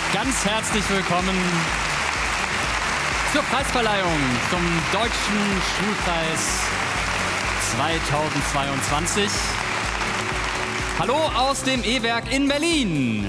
Ganz herzlich willkommen zur Preisverleihung zum Deutschen Schulpreis 2022. Hallo aus dem E-Werk in Berlin.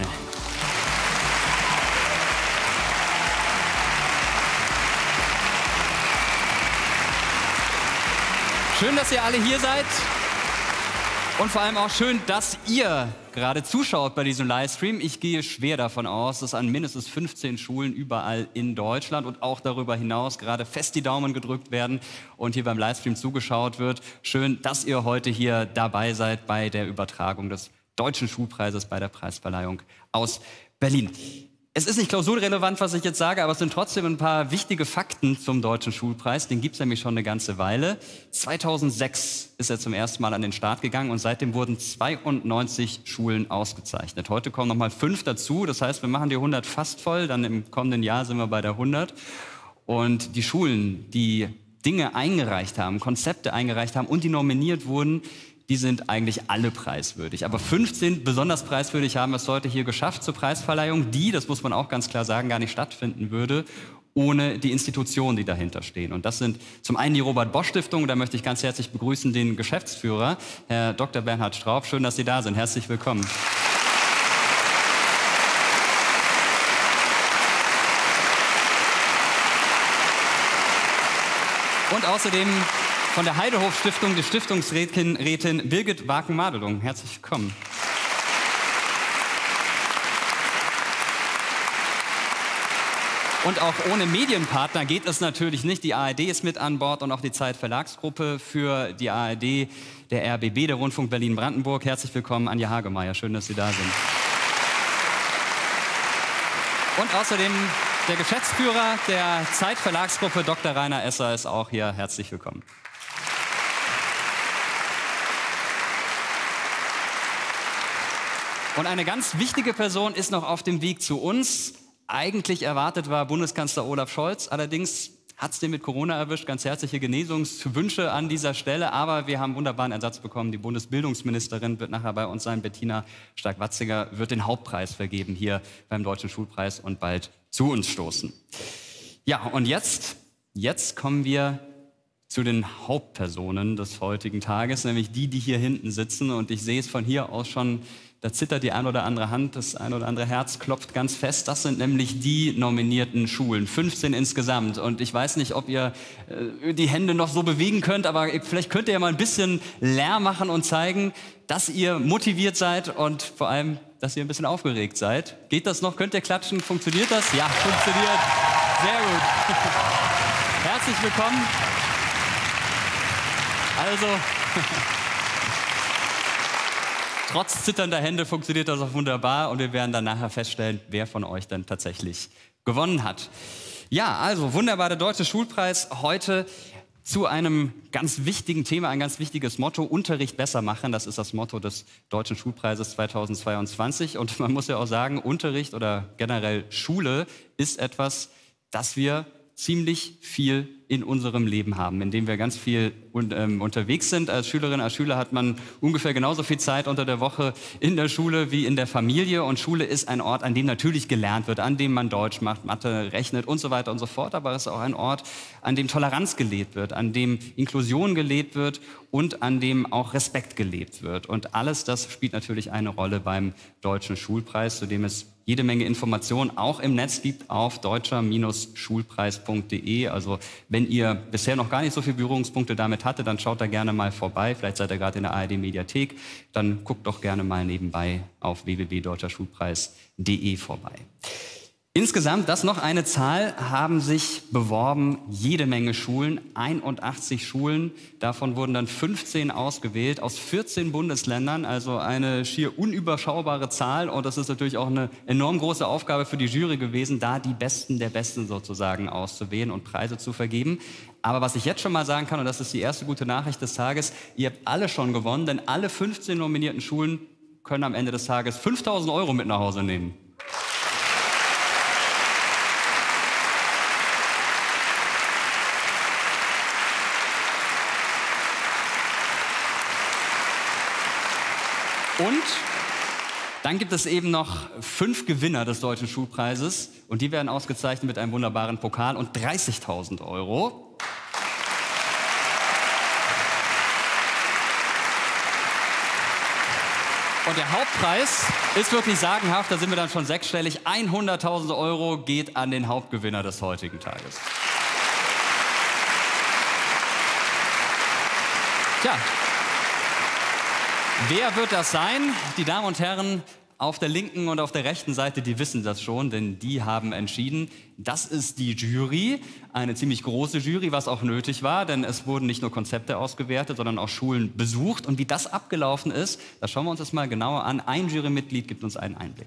Schön, dass ihr alle hier seid und vor allem auch schön, dass ihr gerade zuschaut bei diesem Livestream. Ich gehe schwer davon aus, dass an mindestens 15 Schulen überall in Deutschland und auch darüber hinaus gerade fest die Daumen gedrückt werden und hier beim Livestream zugeschaut wird. Schön, dass ihr heute hier dabei seid bei der Übertragung des Deutschen Schulpreises bei der Preisverleihung aus Berlin. Es ist nicht klausurrelevant, was ich jetzt sage, aber es sind trotzdem ein paar wichtige Fakten zum Deutschen Schulpreis. Den gibt es nämlich schon eine ganze Weile. 2006 ist er zum ersten Mal an den Start gegangen und seitdem wurden 92 Schulen ausgezeichnet. Heute kommen nochmal 5 dazu. Das heißt, wir machen die 100 fast voll. Dann im kommenden Jahr sind wir bei der 100. Und die Schulen, die Dinge eingereicht haben, Konzepte eingereicht haben und die nominiert wurden, die sind eigentlich alle preiswürdig. Aber 15 besonders preiswürdig haben es heute hier geschafft zur Preisverleihung, die, das muss man auch ganz klar sagen, gar nicht stattfinden würde, ohne die Institutionen, die dahinter stehen. Und das sind zum einen die Robert-Bosch-Stiftung, da möchte ich ganz herzlich begrüßen den Geschäftsführer, Herr Dr. Bernhard Straub. Schön, dass Sie da sind. Herzlich willkommen. Und außerdem von der Heidehof-Stiftung, die Stiftungsrätin Birgit Waken-Madelung. Herzlich willkommen. Und auch ohne Medienpartner geht es natürlich nicht. Die ARD ist mit an Bord und auch die Zeit Verlagsgruppe für die ARD, der RBB, der Rundfunk Berlin-Brandenburg. Herzlich willkommen, Anja Hagemeyer. Schön, dass Sie da sind. Und außerdem der Geschäftsführer der Zeit Verlagsgruppe, Dr. Rainer Esser, ist auch hier. Herzlich willkommen. Und eine ganz wichtige Person ist noch auf dem Weg zu uns. Eigentlich erwartet war Bundeskanzler Olaf Scholz. Allerdings hat es den mit Corona erwischt. Ganz herzliche Genesungswünsche an dieser Stelle. Aber wir haben wunderbaren Ersatz bekommen. Die Bundesbildungsministerin wird nachher bei uns sein. Bettina Stark-Watzinger wird den Hauptpreis vergeben hier beim Deutschen Schulpreis und bald zu uns stoßen. Ja, und jetzt kommen wir zu den Hauptpersonen des heutigen Tages, nämlich die hier hinten sitzen. Und ich sehe es von hier aus schon, da zittert die ein oder andere Hand, das ein oder andere Herz klopft ganz fest. Das sind nämlich die nominierten Schulen, 15 insgesamt. Und ich weiß nicht, ob ihr die Hände noch so bewegen könnt, aber vielleicht könnt ihr ja mal ein bisschen Lärm machen und zeigen, dass ihr motiviert seid und vor allem, dass ihr ein bisschen aufgeregt seid. Geht das noch? Könnt ihr klatschen? Funktioniert das? Ja, funktioniert. Sehr gut. Herzlich willkommen. Also, trotz zitternder Hände funktioniert das auch wunderbar und wir werden dann nachher feststellen, wer von euch dann tatsächlich gewonnen hat. Ja, also wunderbar, der Deutsche Schulpreis heute zu einem ganz wichtigen Thema, ein ganz wichtiges Motto, Unterricht besser machen. Das ist das Motto des Deutschen Schulpreises 2022 und man muss ja auch sagen, Unterricht oder generell Schule ist etwas, das wir ziemlich viel in unserem Leben haben, in dem wir ganz viel unterwegs sind. Als Schülerin, als Schüler hat man ungefähr genauso viel Zeit unter der Woche in der Schule wie in der Familie. Und Schule ist ein Ort, an dem natürlich gelernt wird, an dem man Deutsch macht, Mathe, rechnet und so weiter und so fort. Aber es ist auch ein Ort, an dem Toleranz gelebt wird, an dem Inklusion gelebt wird und an dem auch Respekt gelebt wird. Und alles das spielt natürlich eine Rolle beim Deutschen Schulpreis, zu dem es jede Menge Informationen auch im Netz gibt auf deutscher-schulpreis.de. Also wenn ihr bisher noch gar nicht so viele Berührungspunkte damit hattet, dann schaut da gerne mal vorbei. Vielleicht seid ihr gerade in der ARD-Mediathek. Dann guckt doch gerne mal nebenbei auf www.deutscherschulpreis.de vorbei. Insgesamt, das noch eine Zahl, haben sich beworben jede Menge Schulen, 81 Schulen. Davon wurden dann 15 ausgewählt aus 14 Bundesländern, also eine schier unüberschaubare Zahl. Und das ist natürlich auch eine enorm große Aufgabe für die Jury gewesen, da die Besten der Besten sozusagen auszuwählen und Preise zu vergeben. Aber was ich jetzt schon mal sagen kann, und das ist die erste gute Nachricht des Tages, ihr habt alle schon gewonnen, denn alle 15 nominierten Schulen können am Ende des Tages 5.000 € mit nach Hause nehmen. Dann gibt es eben noch 5 Gewinner des Deutschen Schulpreises und die werden ausgezeichnet mit einem wunderbaren Pokal und 30.000 Euro. Und der Hauptpreis ist wirklich sagenhaft, da sind wir dann schon sechsstellig. 100.000 Euro geht an den Hauptgewinner des heutigen Tages. Tja, wer wird das sein? Die Damen und Herren auf der linken und auf der rechten Seite, die wissen das schon, denn die haben entschieden. Das ist die Jury, eine ziemlich große Jury, was auch nötig war, denn es wurden nicht nur Konzepte ausgewertet, sondern auch Schulen besucht. Und wie das abgelaufen ist, das schauen wir uns das mal genauer an. Ein Jurymitglied gibt uns einen Einblick.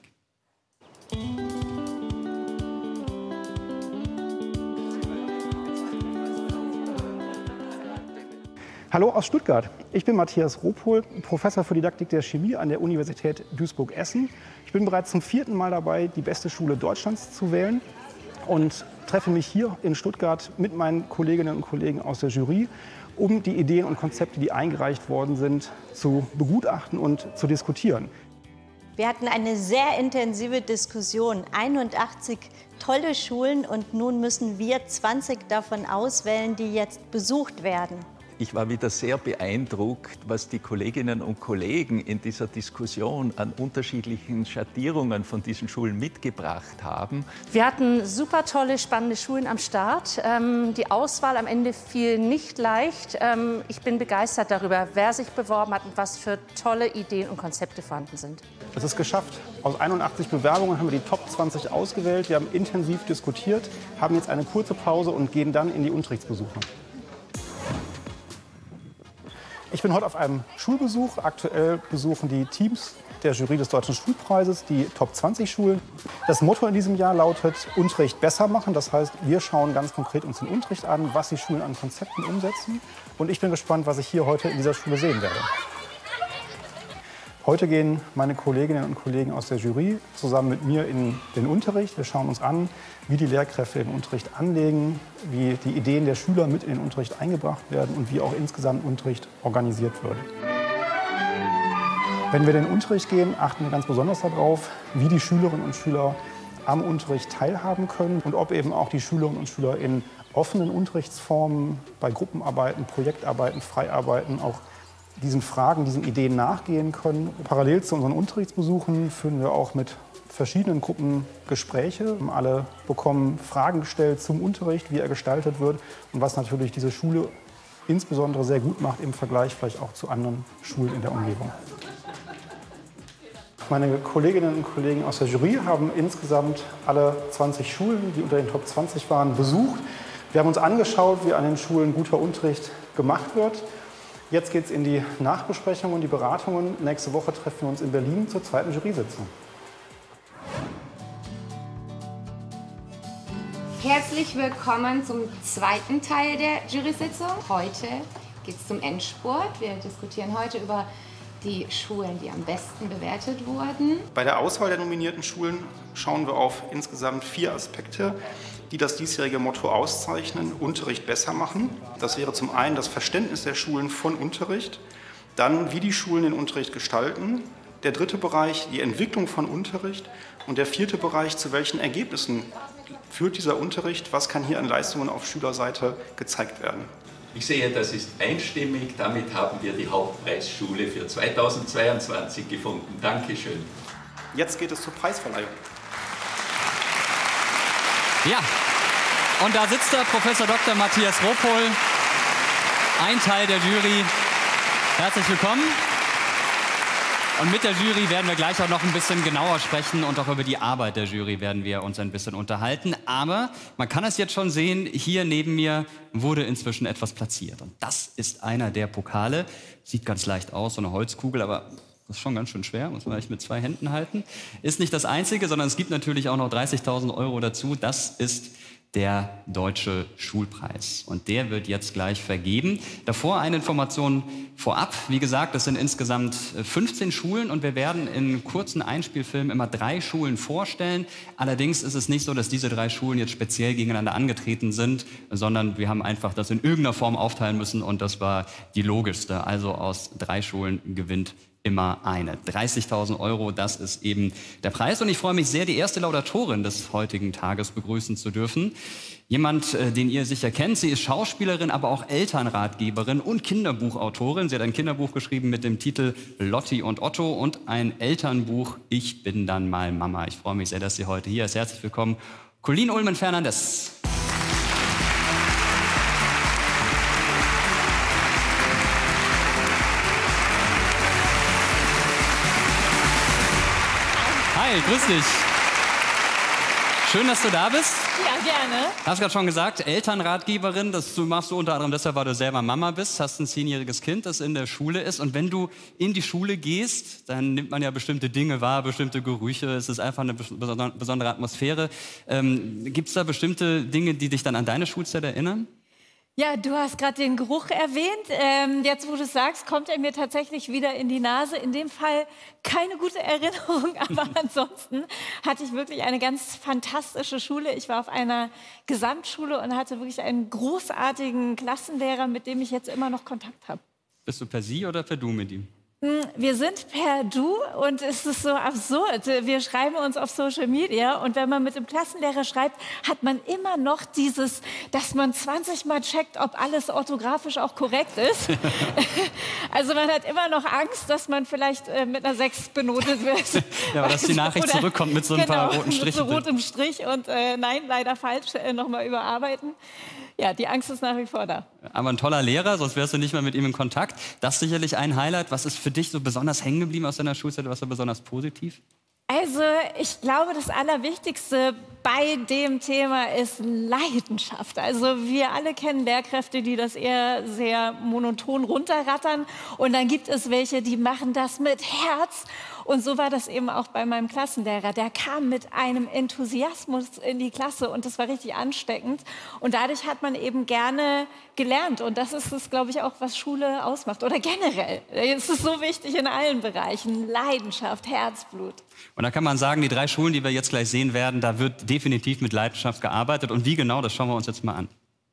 Hallo aus Stuttgart. Ich bin Matthias Ropohl, Professor für Didaktik der Chemie an der Universität Duisburg-Essen. Ich bin bereits zum 4. Mal dabei, die beste Schule Deutschlands zu wählen und treffe mich hier in Stuttgart mit meinen Kolleginnen und Kollegen aus der Jury, um die Ideen und Konzepte, die eingereicht worden sind, zu begutachten und zu diskutieren. Wir hatten eine sehr intensive Diskussion, 81 tolle Schulen und nun müssen wir 20 davon auswählen, die jetzt besucht werden. Ich war wieder sehr beeindruckt, was die Kolleginnen und Kollegen in dieser Diskussion an unterschiedlichen Schattierungen von diesen Schulen mitgebracht haben. Wir hatten super tolle, spannende Schulen am Start. Die Auswahl am Ende fiel nicht leicht. Ich bin begeistert darüber, wer sich beworben hat und was für tolle Ideen und Konzepte vorhanden sind. Es ist geschafft. Aus 81 Bewerbungen haben wir die Top 20 ausgewählt. Wir haben intensiv diskutiert, haben jetzt eine kurze Pause und gehen dann in die Unterrichtsbesuche. Ich bin heute auf einem Schulbesuch. Aktuell besuchen die Teams der Jury des Deutschen Schulpreises die Top 20 Schulen. Das Motto in diesem Jahr lautet Unterricht besser machen. Das heißt, wir schauen ganz konkret uns den Unterricht an, was die Schulen an Konzepten umsetzen. Und ich bin gespannt, was ich hier heute in dieser Schule sehen werde. Heute gehen meine Kolleginnen und Kollegen aus der Jury zusammen mit mir in den Unterricht. Wir schauen uns an, wie die Lehrkräfte den Unterricht anlegen, wie die Ideen der Schüler mit in den Unterricht eingebracht werden und wie auch insgesamt Unterricht organisiert wird. Wenn wir in den Unterricht gehen, achten wir ganz besonders darauf, wie die Schülerinnen und Schüler am Unterricht teilhaben können und ob eben auch die Schülerinnen und Schüler in offenen Unterrichtsformen, bei Gruppenarbeiten, Projektarbeiten, Freiarbeiten auch diesen Fragen, diesen Ideen nachgehen können. Parallel zu unseren Unterrichtsbesuchen führen wir auch mit verschiedenen Gruppen Gespräche. Alle bekommen Fragen gestellt zum Unterricht, wie er gestaltet wird und was natürlich diese Schule insbesondere sehr gut macht im Vergleich vielleicht auch zu anderen Schulen in der Umgebung. Meine Kolleginnen und Kollegen aus der Jury haben insgesamt alle 20 Schulen, die unter den Top 20 waren, besucht. Wir haben uns angeschaut, wie an den Schulen guter Unterricht gemacht wird. Jetzt geht es in die Nachbesprechung und die Beratungen. Nächste Woche treffen wir uns in Berlin zur 2. Jury-Sitzung. Herzlich willkommen zum 2. Teil der Jury-Sitzung. Heute geht es zum Endspurt. Wir diskutieren heute über die Schulen, die am besten bewertet wurden. Bei der Auswahl der nominierten Schulen schauen wir auf insgesamt 4 Aspekte, die das diesjährige Motto auszeichnen: Unterricht besser machen. Das wäre zum einen das Verständnis der Schulen von Unterricht, dann wie die Schulen den Unterricht gestalten, der 3. Bereich die Entwicklung von Unterricht und der 4. Bereich, zu welchen Ergebnissen führt dieser Unterricht, was kann hier an Leistungen auf Schülerseite gezeigt werden. Ich sehe, das ist einstimmig. Damit haben wir die Hauptpreisschule für 2022 gefunden. Dankeschön. Jetzt geht es zur Preisverleihung. Ja, und da sitzt der Professor Dr. Matthias Ropohl, ein Teil der Jury. Herzlich willkommen. Und mit der Jury werden wir gleich auch noch ein bisschen genauer sprechen und auch über die Arbeit der Jury werden wir uns ein bisschen unterhalten. Aber man kann es jetzt schon sehen, hier neben mir wurde inzwischen etwas platziert. Und das ist einer der Pokale. Sieht ganz leicht aus, so eine Holzkugel, aber das ist schon ganz schön schwer, muss man echt mit 2 Händen halten. Ist nicht das Einzige, sondern es gibt natürlich auch noch 30.000 Euro dazu. Das ist der Deutsche Schulpreis. Und der wird jetzt gleich vergeben. Davor eine Information vorab. Wie gesagt, es sind insgesamt 15 Schulen und wir werden in kurzen Einspielfilmen immer 3 Schulen vorstellen. Allerdings ist es nicht so, dass diese 3 Schulen jetzt speziell gegeneinander angetreten sind, sondern wir haben einfach das in irgendeiner Form aufteilen müssen und das war die logischste. Also aus 3 Schulen gewinnt immer eine. 30.000 €, das ist eben der Preis. Und ich freue mich sehr, die erste Laudatorin des heutigen Tages begrüßen zu dürfen. Jemand, den ihr sicher kennt. Sie ist Schauspielerin, aber auch Elternratgeberin und Kinderbuchautorin. Sie hat ein Kinderbuch geschrieben mit dem Titel Lotti und Otto und ein Elternbuch Ich bin dann mal Mama. Ich freue mich sehr, dass sie heute hier ist. Herzlich willkommen, Colleen Ullmann-Fernandes. Hi, grüß dich. Schön, dass du da bist. Ja, gerne. Hast gerade schon gesagt, Elternratgeberin, das machst du unter anderem deshalb, weil du selber Mama bist, hast ein 10-jähriges Kind, das in der Schule ist. Und wenn du in die Schule gehst, dann nimmt man ja bestimmte Dinge wahr, bestimmte Gerüche. Es ist einfach eine besondere Atmosphäre. Gibt es da bestimmte Dinge, die dich dann an deine Schulzeit erinnern? Ja, du hast gerade den Geruch erwähnt. Jetzt, wo du es sagst, kommt er mir tatsächlich wieder in die Nase. In dem Fall keine gute Erinnerung, aber ansonsten hatte ich wirklich eine ganz fantastische Schule. Ich war auf einer Gesamtschule und hatte wirklich einen großartigen Klassenlehrer, mit dem ich jetzt immer noch Kontakt habe. Bist du per Sie oder per Du mit ihm? Wir sind per Du und es ist so absurd. Wir schreiben uns auf Social Media und wenn man mit dem Klassenlehrer schreibt, hat man immer noch dieses, dass man 20 Mal checkt, ob alles orthografisch auch korrekt ist. Also man hat immer noch Angst, dass man vielleicht mit einer 6 benotet wird. Ja, aber dass die Nachricht zurückkommt mit so ein paar roten Strichen. Mit so rotem Strich und nein, leider falsch, nochmal überarbeiten. Ja, die Angst ist nach wie vor da. Aber ein toller Lehrer, sonst wärst du nicht mehr mit ihm in Kontakt. Das ist sicherlich ein Highlight. Was ist für dich so besonders hängen geblieben aus deiner Schulzeit? Was war besonders positiv? Also ich glaube, das Allerwichtigste bei dem Thema ist Leidenschaft. Also wir alle kennen Lehrkräfte, die das eher sehr monoton runterrattern. Und dann gibt es welche, die machen das mit Herz. Und so war das eben auch bei meinem Klassenlehrer. Der kam mit einem Enthusiasmus in die Klasse und das war richtig ansteckend. Und dadurch hat man eben gerne gelernt. Und das ist es, glaube ich, auch, was Schule ausmacht. Oder generell. Es ist so wichtig in allen Bereichen. Leidenschaft, Herzblut. Und da kann man sagen, die 3 Schulen, die wir jetzt gleich sehen werden, da wird definitiv mit Leidenschaft gearbeitet. Und wie genau, das schauen wir uns jetzt mal an.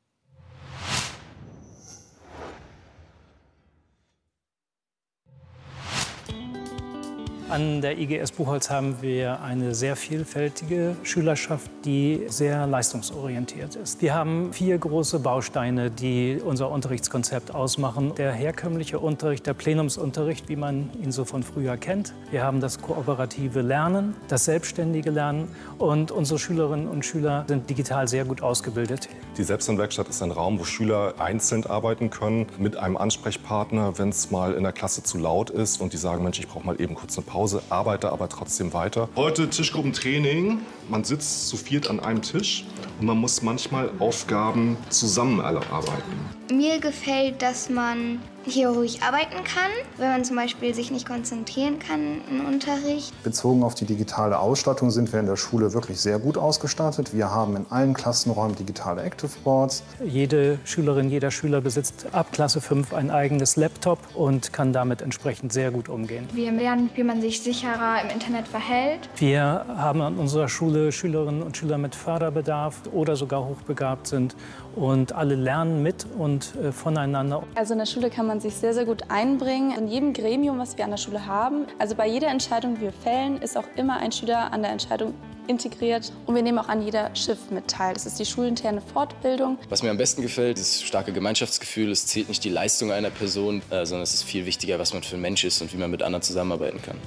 An der IGS Buchholz haben wir eine sehr vielfältige Schülerschaft, die sehr leistungsorientiert ist. Wir haben 4 große Bausteine, die unser Unterrichtskonzept ausmachen. Der herkömmliche Unterricht, der Plenumsunterricht, wie man ihn so von früher kennt. Wir haben das kooperative Lernen, das selbstständige Lernen und unsere Schülerinnen und Schüler sind digital sehr gut ausgebildet. Die Selbstlernwerkstatt ist ein Raum, wo Schüler einzeln arbeiten können mit einem Ansprechpartner, wenn es mal in der Klasse zu laut ist und die sagen, Mensch, ich brauche mal eben kurz eine Pause. Arbeite aber trotzdem weiter. Heute Tischgruppentraining. Man sitzt zu 4 an einem Tisch und man muss manchmal Aufgaben zusammen arbeiten. Mir gefällt, dass man hier ruhig arbeiten kann, wenn man zum Beispiel sich nicht konzentrieren kann im Unterricht. Bezogen auf die digitale Ausstattung sind wir in der Schule wirklich sehr gut ausgestattet. Wir haben in allen Klassenräumen digitale Active Boards. Jede Schülerin, jeder Schüler besitzt ab Klasse 5 ein eigenes Laptop und kann damit entsprechend sehr gut umgehen. Wir lernen, wie man sich sicherer im Internet verhält. Wir haben an unserer Schule Schülerinnen und Schüler mit Förderbedarf oder sogar hochbegabt sind und alle lernen mit und voneinander. Also in der Schule kann man sich sehr, sehr gut einbringen. In jedem Gremium, was wir an der Schule haben, also bei jeder Entscheidung, die wir fällen, ist auch immer ein Schüler an der Entscheidung integriert. Und wir nehmen auch an jeder Shift mit teil. Das ist die schulinterne Fortbildung. Was mir am besten gefällt, ist das starke Gemeinschaftsgefühl. Es zählt nicht die Leistung einer Person, sondern es ist viel wichtiger, was man für ein Mensch ist und wie man mit anderen zusammenarbeiten kann.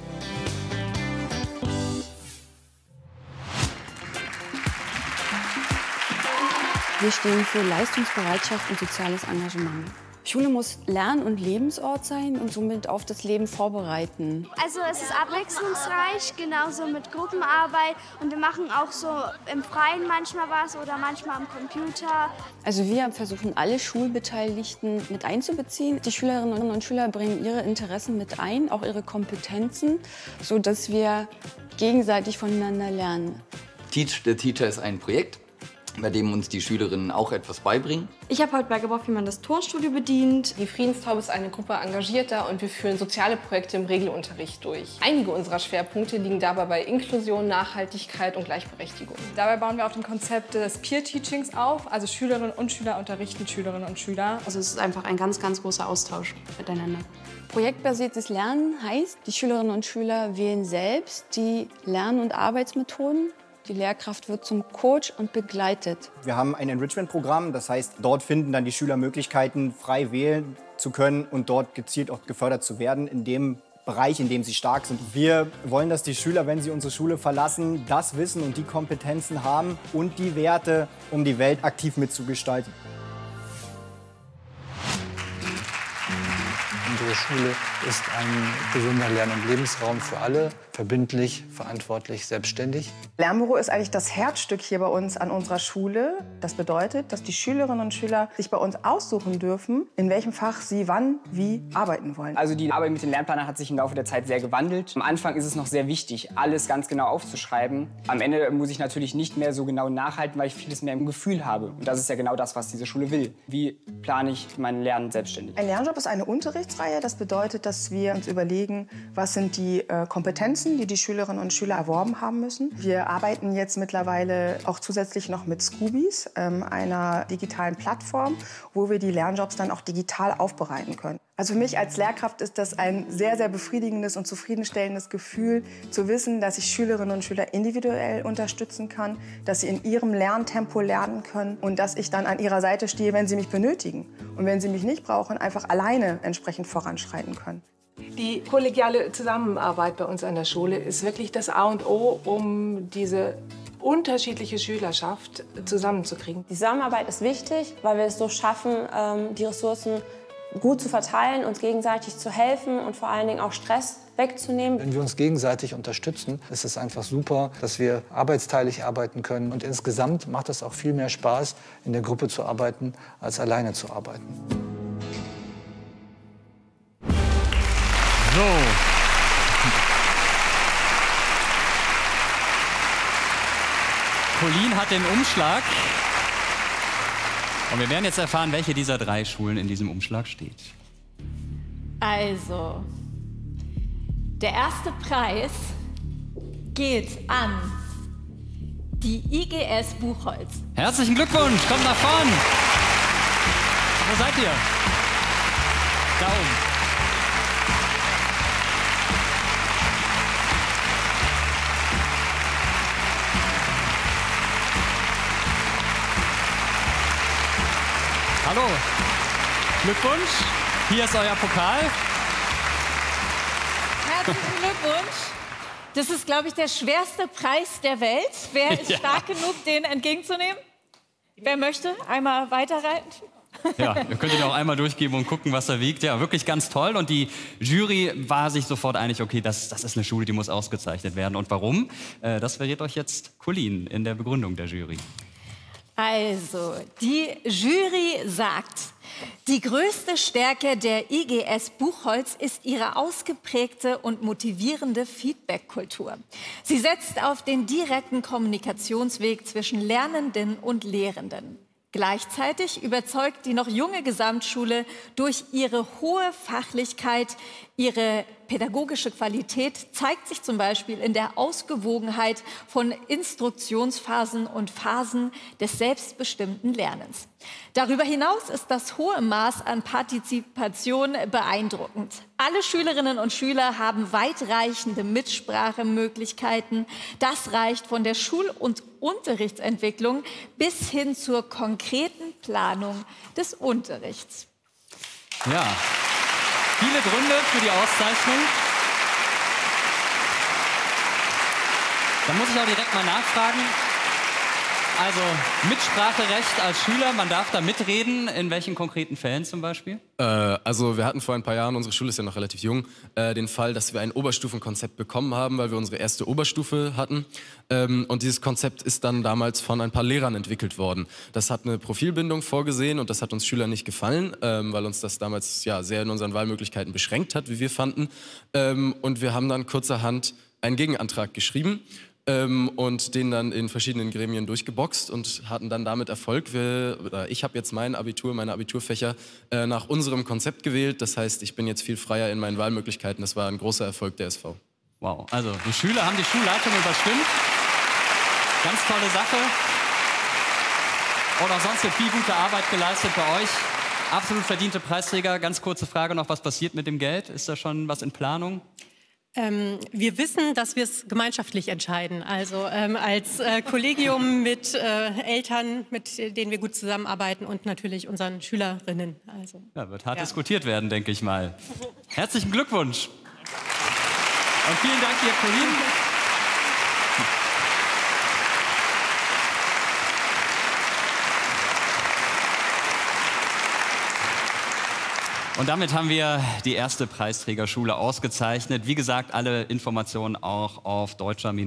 Wir stehen für Leistungsbereitschaft und soziales Engagement. Schule muss Lern- und Lebensort sein und somit auf das Leben vorbereiten. Also es ist abwechslungsreich, genauso mit Gruppenarbeit. Und wir machen auch so im Freien manchmal was oder manchmal am Computer. Also wir versuchen, alle Schulbeteiligten mit einzubeziehen. Die Schülerinnen und Schüler bringen ihre Interessen mit ein, auch ihre Kompetenzen, sodass wir gegenseitig voneinander lernen. Teach the Teacher ist ein Projekt, bei dem uns die Schülerinnen auch etwas beibringen. Ich habe heute beigebracht, wie man das Tonstudio bedient. Die Friedenstaube ist eine Gruppe Engagierter und wir führen soziale Projekte im Regelunterricht durch. Einige unserer Schwerpunkte liegen dabei bei Inklusion, Nachhaltigkeit und Gleichberechtigung. Dabei bauen wir auf dem Konzept des Peer-Teachings auf, also Schülerinnen und Schüler unterrichten Schülerinnen und Schüler. Also es ist einfach ein ganz, ganz großer Austausch miteinander. Projektbasiertes Lernen heißt, die Schülerinnen und Schüler wählen selbst die Lern- und Arbeitsmethoden. Die Lehrkraft wird zum Coach und begleitet. Wir haben ein Enrichment-Programm, das heißt, dort finden dann die Schüler Möglichkeiten, frei wählen zu können und dort gezielt auch gefördert zu werden in dem Bereich, in dem sie stark sind. Wir wollen, dass die Schüler, wenn sie unsere Schule verlassen, das Wissen und die Kompetenzen haben und die Werte, um die Welt aktiv mitzugestalten. Unsere Schule ist ein gesunder Lern- und Lebensraum für alle, verbindlich, verantwortlich, selbstständig. Lernbüro ist eigentlich das Herzstück hier bei uns an unserer Schule. Das bedeutet, dass die Schülerinnen und Schüler sich bei uns aussuchen dürfen, in welchem Fach sie wann, wie arbeiten wollen. Also die Arbeit mit den Lernplanern hat sich im Laufe der Zeit sehr gewandelt. Am Anfang ist es noch sehr wichtig, alles ganz genau aufzuschreiben. Am Ende muss ich natürlich nicht mehr so genau nachhalten, weil ich vieles mehr im Gefühl habe. Und das ist ja genau das, was diese Schule will. Wie plane ich mein Lernen selbstständig? Ein Lernjob ist eine Unterrichtsreihe. Das bedeutet, dass wir uns überlegen, was sind die Kompetenzen, die die Schülerinnen und Schüler erworben haben müssen. Wir arbeiten jetzt mittlerweile auch zusätzlich noch mit Scoobies, einer digitalen Plattform, wo wir die Lernjobs dann auch digital aufbereiten können. Also für mich als Lehrkraft ist das ein sehr, sehr befriedigendes und zufriedenstellendes Gefühl, zu wissen, dass ich Schülerinnen und Schüler individuell unterstützen kann, dass sie in ihrem Lerntempo lernen können und dass ich dann an ihrer Seite stehe, wenn sie mich benötigen. Und wenn sie mich nicht brauchen, einfach alleine entsprechend voranschreiten können. Die kollegiale Zusammenarbeit bei uns an der Schule ist wirklich das A und O, um diese unterschiedliche Schülerschaft zusammenzukriegen. Die Zusammenarbeit ist wichtig, weil wir es so schaffen, die Ressourcen gut zu verteilen, uns gegenseitig zu helfen und vor allen Dingen auch Stress wegzunehmen. Wenn wir uns gegenseitig unterstützen, ist es einfach super, dass wir arbeitsteilig arbeiten können. Und insgesamt macht es auch viel mehr Spaß, in der Gruppe zu arbeiten, als alleine zu arbeiten. So. Colleen hat den Umschlag. Und wir werden jetzt erfahren, welche dieser 3 Schulen in diesem Umschlag steht. Also, der erste Preis geht an die IGS Buchholz. Herzlichen Glückwunsch, kommt nach vorn. Wo seid ihr? Da oben. Hallo, Glückwunsch, hier ist euer Pokal. Herzlichen Glückwunsch. Das ist, glaube ich, der schwerste Preis der Welt. Wer ist stark genug, den entgegenzunehmen? Wer möchte? Einmal weiterreiten? Ja, ihr könnt ihn auch einmal durchgeben und gucken, was er wiegt. Ja, wirklich ganz toll. Und die Jury war sich sofort einig, okay, das ist eine Schule, die muss ausgezeichnet werden. Und warum? Das verrät euch jetzt Colleen in der Begründung der Jury. Also, die Jury sagt, die größte Stärke der IGS Buchholz ist ihre ausgeprägte und motivierende Feedback-Kultur. Sie setzt auf den direkten Kommunikationsweg zwischen Lernenden und Lehrenden. Gleichzeitig überzeugt die noch junge Gesamtschule durch ihre hohe Fachlichkeit, ihre pädagogische Qualität zeigt sich zum Beispiel in der Ausgewogenheit von Instruktionsphasen und Phasen des selbstbestimmten Lernens. Darüber hinaus ist das hohe Maß an Partizipation beeindruckend. Alle Schülerinnen und Schüler haben weitreichende Mitsprachemöglichkeiten. Das reicht von der Schul- und Unterrichtsentwicklung bis hin zur konkreten Planung des Unterrichts. Ja, viele Gründe für die Auszeichnung. Da muss ich auch direkt mal nachfragen. Also Mitspracherecht als Schüler, man darf da mitreden. In welchen konkreten Fällen zum Beispiel? Also wir hatten vor ein paar Jahren, unsere Schule ist ja noch relativ jung, den Fall, dass wir ein Oberstufenkonzept bekommen haben, weil wir unsere erste Oberstufe hatten. Und dieses Konzept ist dann damals von ein paar Lehrern entwickelt worden. Das hat eine Profilbindung vorgesehen und das hat uns Schülern nicht gefallen, weil uns das damals ja sehr in unseren Wahlmöglichkeiten beschränkt hat, wie wir fanden. Und wir haben dann kurzerhand einen Gegenantrag geschrieben. und den dann in verschiedenen Gremien durchgeboxt und hatten dann damit Erfolg. Ich habe jetzt meine Abiturfächer nach unserem Konzept gewählt. Das heißt, ich bin jetzt viel freier in meinen Wahlmöglichkeiten. Das war ein großer Erfolg der SV. Wow, also die Schüler haben die Schulleitung überstimmt. Ganz tolle Sache. Und auch sonst wird viel gute Arbeit geleistet bei euch. Absolut verdiente Preisträger. Ganz kurze Frage noch, was passiert mit dem Geld? Ist da schon was in Planung? Wir wissen, dass wir es gemeinschaftlich entscheiden. Also als Kollegium mit Eltern, mit denen wir gut zusammenarbeiten und natürlich unseren Schülerinnen. Also, ja, wird hart diskutiert werden, denke ich mal. Herzlichen Glückwunsch. Und vielen Dank, ihr Kollegen. Und damit haben wir die erste Preisträgerschule ausgezeichnet. Wie gesagt, alle Informationen auch auf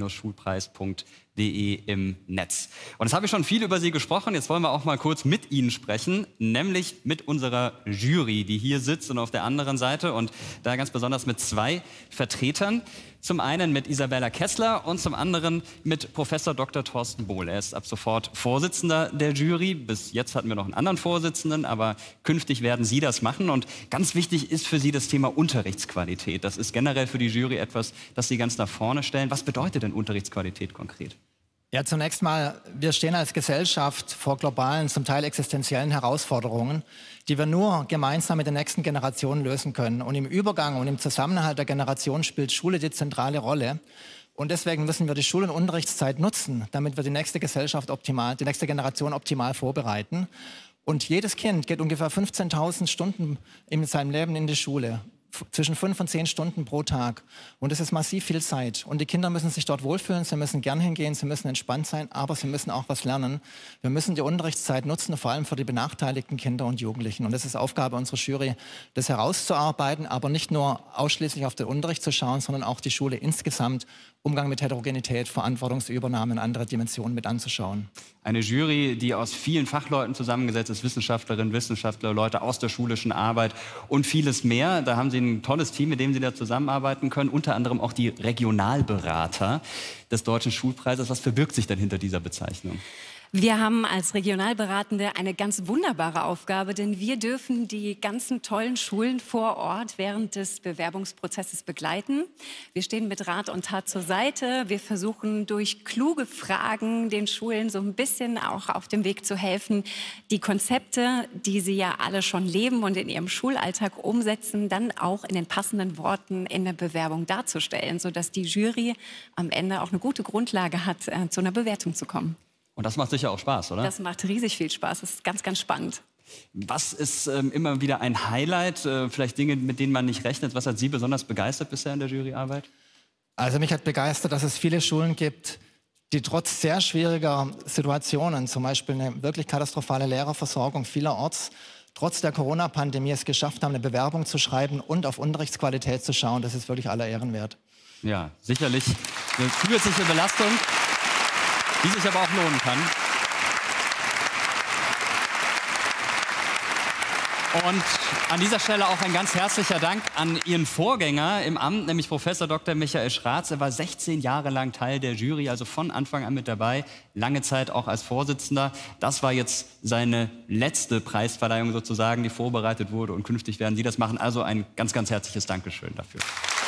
deutscher-schulpreis.de im Netz. Und jetzt habe ich schon viel über Sie gesprochen. Jetzt wollen wir auch mal kurz mit Ihnen sprechen, nämlich mit unserer Jury, die hier sitzt und auf der anderen Seite. Und da ganz besonders mit zwei Vertretern. Zum einen mit Isabella Kessler und zum anderen mit Professor Dr. Thorsten Bohl. Er ist ab sofort Vorsitzender der Jury. Bis jetzt hatten wir noch einen anderen Vorsitzenden, aber künftig werden Sie das machen. Und ganz wichtig ist für Sie das Thema Unterrichtsqualität. Das ist generell für die Jury etwas, das Sie ganz nach vorne stellen. Was bedeutet denn Unterrichtsqualität konkret? Ja, zunächst mal, wir stehen als Gesellschaft vor globalen, zum Teil existenziellen Herausforderungen, die wir nur gemeinsam mit den nächsten Generationen lösen können. Und im Übergang und im Zusammenhalt der Generation spielt Schule die zentrale Rolle. Und deswegen müssen wir die Schul- und Unterrichtszeit nutzen, damit wir die nächste Generation optimal vorbereiten. Und jedes Kind geht ungefähr 15.000 Stunden in seinem Leben in die Schule. Zwischen 5 und 10 Stunden pro Tag. Und das ist massiv viel Zeit. Und die Kinder müssen sich dort wohlfühlen, sie müssen gern hingehen, sie müssen entspannt sein, aber sie müssen auch was lernen. Wir müssen die Unterrichtszeit nutzen, vor allem für die benachteiligten Kinder und Jugendlichen. Und das ist Aufgabe unserer Jury, das herauszuarbeiten, aber nicht nur ausschließlich auf den Unterricht zu schauen, sondern auch die Schule insgesamt, Umgang mit Heterogenität, Verantwortungsübernahme und andere Dimensionen mit anzuschauen. Eine Jury, die aus vielen Fachleuten zusammengesetzt ist, Wissenschaftlerinnen, Wissenschaftler, Leute aus der schulischen Arbeit und vieles mehr. Da haben Sie ein tolles Team, mit dem Sie da zusammenarbeiten können, unter anderem auch die Regionalberater des Deutschen Schulpreises. Was verbirgt sich denn hinter dieser Bezeichnung? Wir haben als Regionalberatende eine ganz wunderbare Aufgabe, denn wir dürfen die ganzen tollen Schulen vor Ort während des Bewerbungsprozesses begleiten. Wir stehen mit Rat und Tat zur Seite. Wir versuchen durch kluge Fragen den Schulen so ein bisschen auch auf dem Weg zu helfen, die Konzepte, die sie ja alle schon leben und in ihrem Schulalltag umsetzen, dann auch in den passenden Worten in der Bewerbung darzustellen, sodass die Jury am Ende auch eine gute Grundlage hat, zu einer Bewertung zu kommen. Und das macht sicher auch Spaß, oder? Das macht riesig viel Spaß. Das ist ganz, ganz spannend. Was ist immer wieder ein Highlight? Vielleicht Dinge, mit denen man nicht rechnet. Was hat Sie besonders begeistert bisher in der Juryarbeit? Also mich hat begeistert, dass es viele Schulen gibt, die trotz sehr schwieriger Situationen, zum Beispiel eine wirklich katastrophale Lehrerversorgung vielerorts, trotz der Corona-Pandemie es geschafft haben, eine Bewerbung zu schreiben und auf Unterrichtsqualität zu schauen. Das ist wirklich aller Ehren wert. Ja, sicherlich eine zusätzliche Belastung, die sich aber auch lohnen kann. Und an dieser Stelle auch ein ganz herzlicher Dank an Ihren Vorgänger im Amt, nämlich Professor Dr. Michael Schratz. Er war 16 Jahre lang Teil der Jury, also von Anfang an mit dabei, lange Zeit auch als Vorsitzender. Das war jetzt seine letzte Preisverleihung sozusagen, die vorbereitet wurde, und künftig werden Sie das machen. Also ein ganz, ganz herzliches Dankeschön dafür.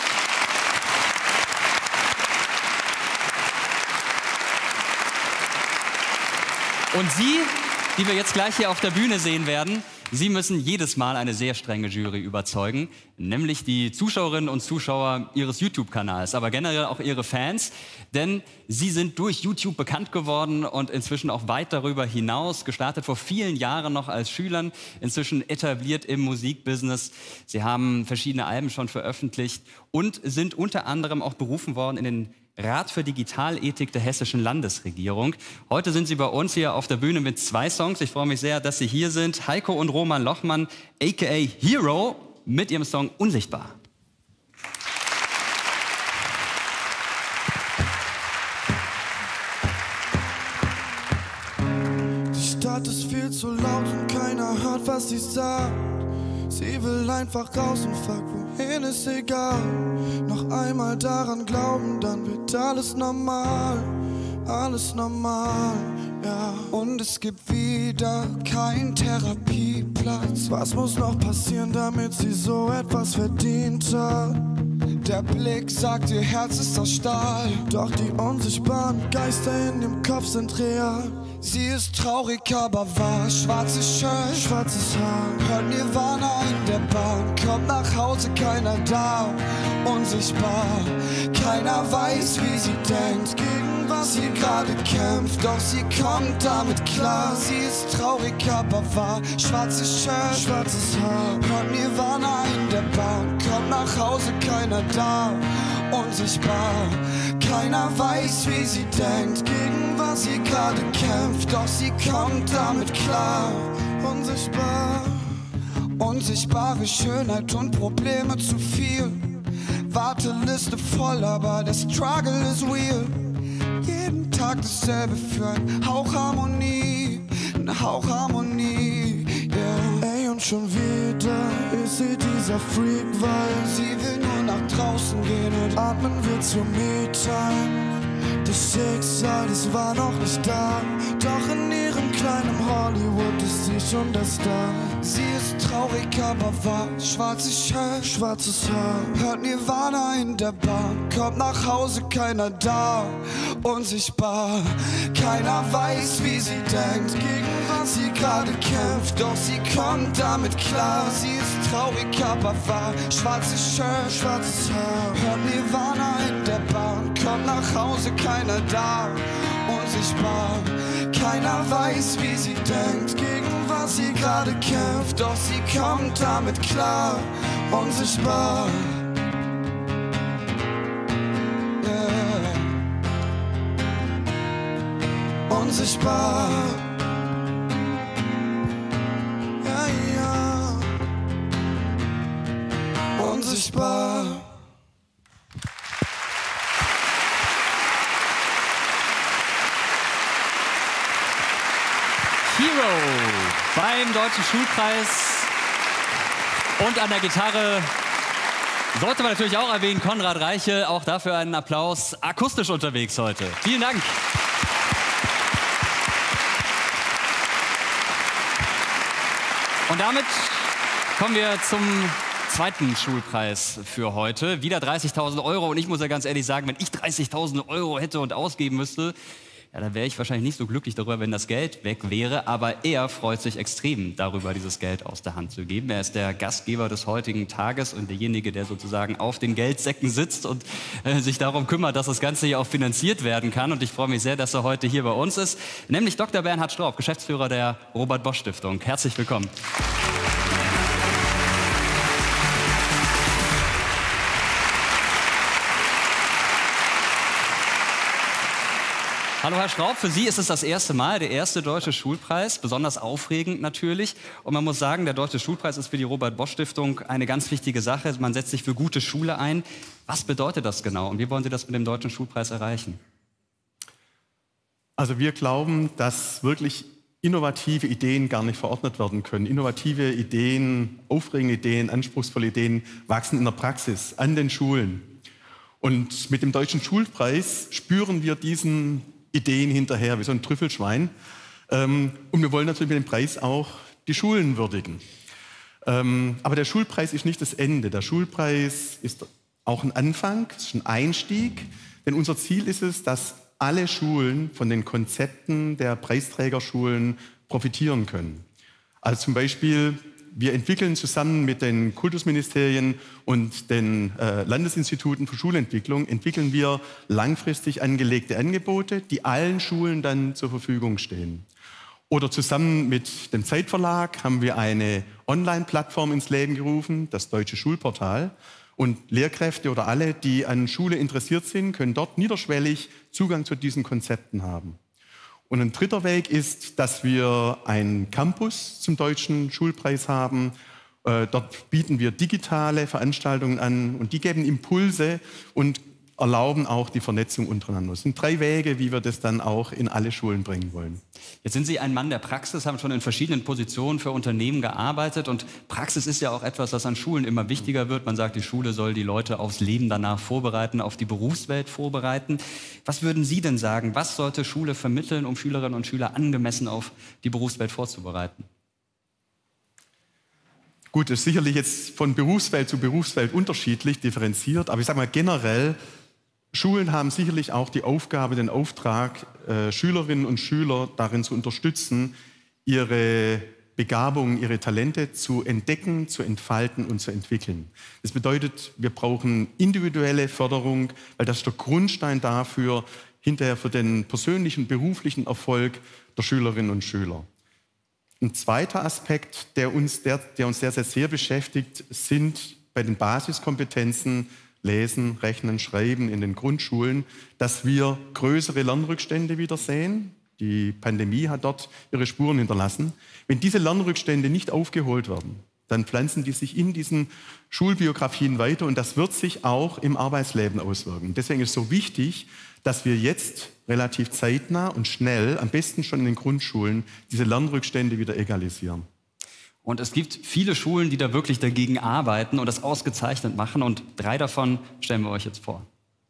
Und Sie, die wir jetzt gleich hier auf der Bühne sehen werden, Sie müssen jedes Mal eine sehr strenge Jury überzeugen, nämlich die Zuschauerinnen und Zuschauer Ihres YouTube-Kanals, aber generell auch Ihre Fans, denn Sie sind durch YouTube bekannt geworden und inzwischen auch weit darüber hinaus, gestartet vor vielen Jahren noch als Schülern, inzwischen etabliert im Musikbusiness. Sie haben verschiedene Alben schon veröffentlicht und sind unter anderem auch berufen worden in den Rat für Digitalethik der hessischen Landesregierung. Heute sind Sie bei uns hier auf der Bühne mit 2 Songs. Ich freue mich sehr, dass Sie hier sind. Heiko und Roman Lochmann, aka Hero, mit ihrem Song Unsichtbar. Die Stadt ist viel zu laut und keiner hört, was sie sagt. Sie will einfach raus und fuck, wohin ist egal. Noch einmal daran glauben, dann wird wird alles normal, ja. Und es gibt wieder keinen Therapieplatz. Was muss noch passieren, damit sie so etwas verdient hat? Der Blick sagt, ihr Herz ist aus Stahl, doch die unsichtbaren Geister in dem Kopf sind real. Sie ist traurig, aber wahr, schwarzes Shirt, schwarzes Haar. Hört Nirvana in der Bahn, kommt nach Hause, keiner da. Unsichtbar, keiner weiß, wie sie denkt, gegen was sie gerade kämpft, doch sie kommt damit klar. Sie ist traurig, aber wahr, schwarzes Shirt, schwarzes Haar. Hört Nirvana in der Bahn, kommt nach Hause, keiner da. Unsichtbar, keiner weiß, wie sie denkt, gegen was sie gerade kämpft, doch sie kommt damit klar. Unsichtbar, unsichtbare Schönheit und Probleme zu viel. Warteliste voll, aber der Struggle ist real. Jeden Tag dasselbe für ein Hauch Harmonie, yeah. Ey, und schon wieder ist sie dieser Freak, weil sie will nur nach draußen gehen und atmen wir zur Me-Time. Das Schicksal, das war noch nicht da, doch in ihrem kleinen Hollywood ist sie schon der Star. Sie ist traurig, aber wahr, schwarzes Shirt, schwarzes Haar. Hört Nirvana in der Bahn, kommt nach Hause, keiner da. Unsichtbar, keiner weiß, wie sie denkt, gegen was sie gerade kämpft, doch sie kommt damit klar. Sie ist traurig, aber wahr, schwarzes Shirt, schwarzes Haar. Hört Nirvana in der Bahn, kommt nach Hause, keiner da. Unsichtbar, keiner weiß, wie sie denkt, gegen was sie gerade kämpft, doch sie kommt damit klar. Unsichtbar, yeah. Unsichtbar, ja, ja. Unsichtbar. Hero beim Deutschen Schulpreis. Und an der Gitarre sollte man natürlich auch erwähnen, Konrad Reiche. Auch dafür einen Applaus. Akustisch unterwegs heute. Vielen Dank. Und damit kommen wir zum zweiten Schulpreis für heute. Wieder 30.000 €. Und ich muss ja ganz ehrlich sagen, wenn ich 30.000 € hätte und ausgeben müsste, ja, dann wäre ich wahrscheinlich nicht so glücklich darüber, wenn das Geld weg wäre. Aber er freut sich extrem darüber, dieses Geld aus der Hand zu geben. Er ist der Gastgeber des heutigen Tages und derjenige, der sozusagen auf den Geldsäcken sitzt und sich darum kümmert, dass das Ganze hier auch finanziert werden kann. Und ich freue mich sehr, dass er heute hier bei uns ist. Nämlich Dr. Bernhard Straub, Geschäftsführer der Robert-Bosch-Stiftung. Herzlich willkommen. Hallo Herr Straub, für Sie ist es das erste Mal, der erste Deutsche Schulpreis, besonders aufregend natürlich. Und man muss sagen, der Deutsche Schulpreis ist für die Robert-Bosch-Stiftung eine ganz wichtige Sache. Man setzt sich für gute Schule ein. Was bedeutet das genau und wie wollen Sie das mit dem Deutschen Schulpreis erreichen? Also wir glauben, dass wirklich innovative Ideen gar nicht verordnet werden können. Innovative Ideen, aufregende Ideen, anspruchsvolle Ideen wachsen in der Praxis, an den Schulen. Und mit dem Deutschen Schulpreis spüren wir diesen Ideen hinterher, wie so ein Trüffelschwein. Und wir wollen natürlich mit dem Preis auch die Schulen würdigen. Aber der Schulpreis ist nicht das Ende. Der Schulpreis ist auch ein Anfang, ist ein Einstieg. Denn unser Ziel ist es, dass alle Schulen von den Konzepten der Preisträgerschulen profitieren können. Also zum Beispiel, wir entwickeln zusammen mit den Kultusministerien und den Landesinstituten für Schulentwicklung, entwickeln wir langfristig angelegte Angebote, die allen Schulen dann zur Verfügung stehen. Oder zusammen mit dem Zeitverlag haben wir eine Online-Plattform ins Leben gerufen, das Deutsche Schulportal. Und Lehrkräfte oder alle, die an Schule interessiert sind, können dort niederschwellig Zugang zu diesen Konzepten haben. Und ein dritter Weg ist, dass wir einen Campus zum Deutschen Schulpreis haben. Dort bieten wir digitale Veranstaltungen an und die geben Impulse und erlauben auch die Vernetzung untereinander. Es sind 3 Wege, wie wir das dann auch in alle Schulen bringen wollen. Jetzt sind Sie ein Mann der Praxis, haben schon in verschiedenen Positionen für Unternehmen gearbeitet. Und Praxis ist ja auch etwas, das an Schulen immer wichtiger wird. Man sagt, die Schule soll die Leute aufs Leben danach vorbereiten, auf die Berufswelt vorbereiten. Was würden Sie denn sagen, was sollte Schule vermitteln, um Schülerinnen und Schüler angemessen auf die Berufswelt vorzubereiten? Gut, das ist sicherlich jetzt von Berufswelt zu Berufswelt unterschiedlich, differenziert. Aber ich sage mal generell, Schulen haben sicherlich auch die Aufgabe, den Auftrag, Schülerinnen und Schüler darin zu unterstützen, ihre Begabungen, ihre Talente zu entdecken, zu entfalten und zu entwickeln. Das bedeutet, wir brauchen individuelle Förderung, weil das ist der Grundstein dafür, hinterher für den persönlichen, beruflichen Erfolg der Schülerinnen und Schüler. Ein zweiter Aspekt, der uns sehr beschäftigt, sind bei den Basiskompetenzen Lesen, Rechnen, Schreiben in den Grundschulen, dass wir größere Lernrückstände wieder sehen. Die Pandemie hat dort ihre Spuren hinterlassen. Wenn diese Lernrückstände nicht aufgeholt werden, dann pflanzen die sich in diesen Schulbiografien weiter und das wird sich auch im Arbeitsleben auswirken. Deswegen ist es so wichtig, dass wir jetzt relativ zeitnah und schnell, am besten schon in den Grundschulen, diese Lernrückstände wieder egalisieren. Und es gibt viele Schulen, die da wirklich dagegen arbeiten und das ausgezeichnet machen. Und 3 davon stellen wir euch jetzt vor.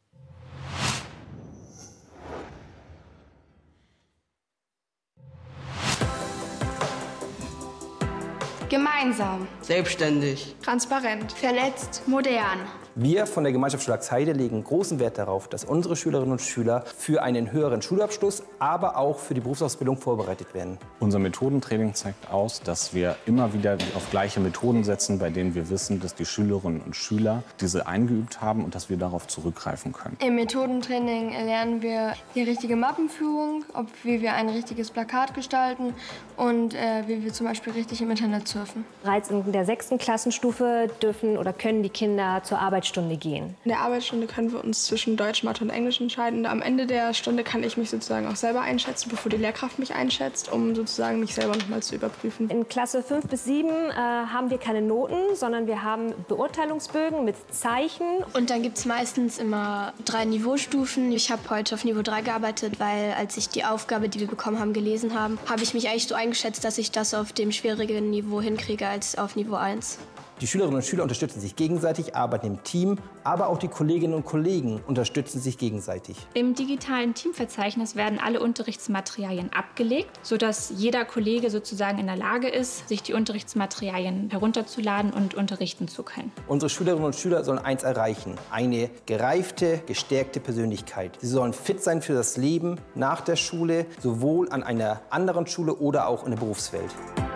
Gemeinsam. Selbstständig. Transparent. Vernetzt. Modern. Wir von der Gemeinschaft Schulax-Heide legen großen Wert darauf, dass unsere Schülerinnen und Schüler für einen höheren Schulabschluss, aber auch für die Berufsausbildung vorbereitet werden. Unser Methodentraining zeigt aus, dass wir immer wieder auf gleiche Methoden setzen, bei denen wir wissen, dass die Schülerinnen und Schüler diese eingeübt haben und dass wir darauf zurückgreifen können. Im Methodentraining lernen wir die richtige Mappenführung, wie wir ein richtiges Plakat gestalten und wie wir zum Beispiel richtig im Internet surfen. Bereits in der 6. Klassenstufe dürfen oder können die Kinder zur Arbeitsstunde gehen. In der Arbeitsstunde können wir uns zwischen Deutsch, Mathe und Englisch entscheiden. Am Ende der Stunde kann ich mich sozusagen auch selber einschätzen, bevor die Lehrkraft mich einschätzt, um sozusagen mich selber nochmal zu überprüfen. In Klasse 5 bis 7 haben wir keine Noten, sondern wir haben Beurteilungsbögen mit Zeichen. Und dann gibt es meistens immer 3 Niveaustufen. Ich habe heute auf Niveau 3 gearbeitet, weil als ich die Aufgabe, die wir bekommen haben, gelesen habe, habe ich mich eigentlich so eingeschätzt, dass ich das auf dem schwierigen Niveau hinkriege als auf Niveau 1. Die Schülerinnen und Schüler unterstützen sich gegenseitig, arbeiten im Team, aber auch die Kolleginnen und Kollegen unterstützen sich gegenseitig. Im digitalen Teamverzeichnis werden alle Unterrichtsmaterialien abgelegt, sodass jeder Kollege sozusagen in der Lage ist, sich die Unterrichtsmaterialien herunterzuladen und unterrichten zu können. Unsere Schülerinnen und Schüler sollen eins erreichen: eine gereifte, gestärkte Persönlichkeit. Sie sollen fit sein für das Leben nach der Schule, sowohl an einer anderen Schule oder auch in der Berufswelt.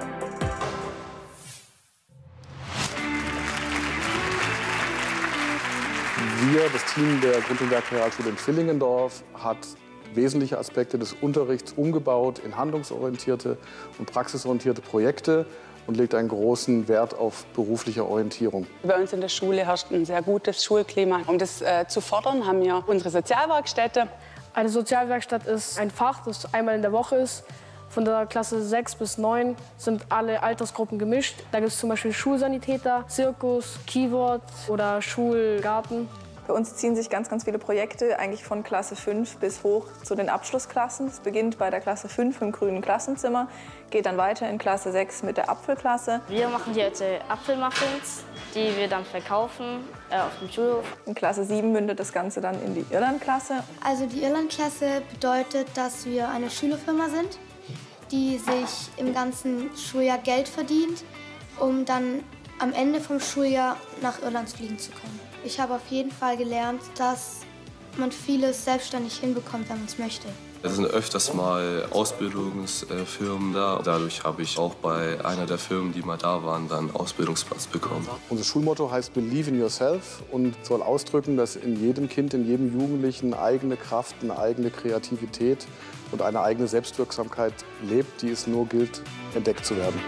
Das Team der Grund- und Werkrealschule in Villingendorf hat wesentliche Aspekte des Unterrichts umgebaut in handlungsorientierte und praxisorientierte Projekte und legt einen großen Wert auf berufliche Orientierung. Bei uns in der Schule herrscht ein sehr gutes Schulklima. Um das zu fördern, haben wir unsere Sozialwerkstätte. Eine Sozialwerkstatt ist ein Fach, das einmal in der Woche ist. Von der Klasse 6 bis 9 sind alle Altersgruppen gemischt. Da gibt es zum Beispiel Schulsanitäter, Zirkus, Keyword oder Schulgarten. Bei uns ziehen sich ganz viele Projekte, eigentlich von Klasse 5 bis hoch zu den Abschlussklassen. Es beginnt bei der Klasse 5 im grünen Klassenzimmer, geht dann weiter in Klasse 6 mit der Apfelklasse. Wir machen hier heute Apfelmuffins, die wir dann verkaufen auf dem Schulhof. In Klasse 7 mündet das Ganze dann in die Irlandklasse. Also die Irlandklasse bedeutet, dass wir eine Schülerfirma sind, die sich im ganzen Schuljahr Geld verdient, um dann am Ende vom Schuljahr nach Irland fliegen zu können. Ich habe auf jeden Fall gelernt, dass man vieles selbstständig hinbekommt, wenn man es möchte. Es sind öfters mal Ausbildungsfirmen da. Dadurch habe ich auch bei einer der Firmen, die mal da waren, dann einen Ausbildungsplatz bekommen. Unser Schulmotto heißt Believe in Yourself und soll ausdrücken, dass in jedem Kind, in jedem Jugendlichen eine eigene Kraft, eine eigene Kreativität und eine eigene Selbstwirksamkeit lebt, die es nur gilt, entdeckt zu werden.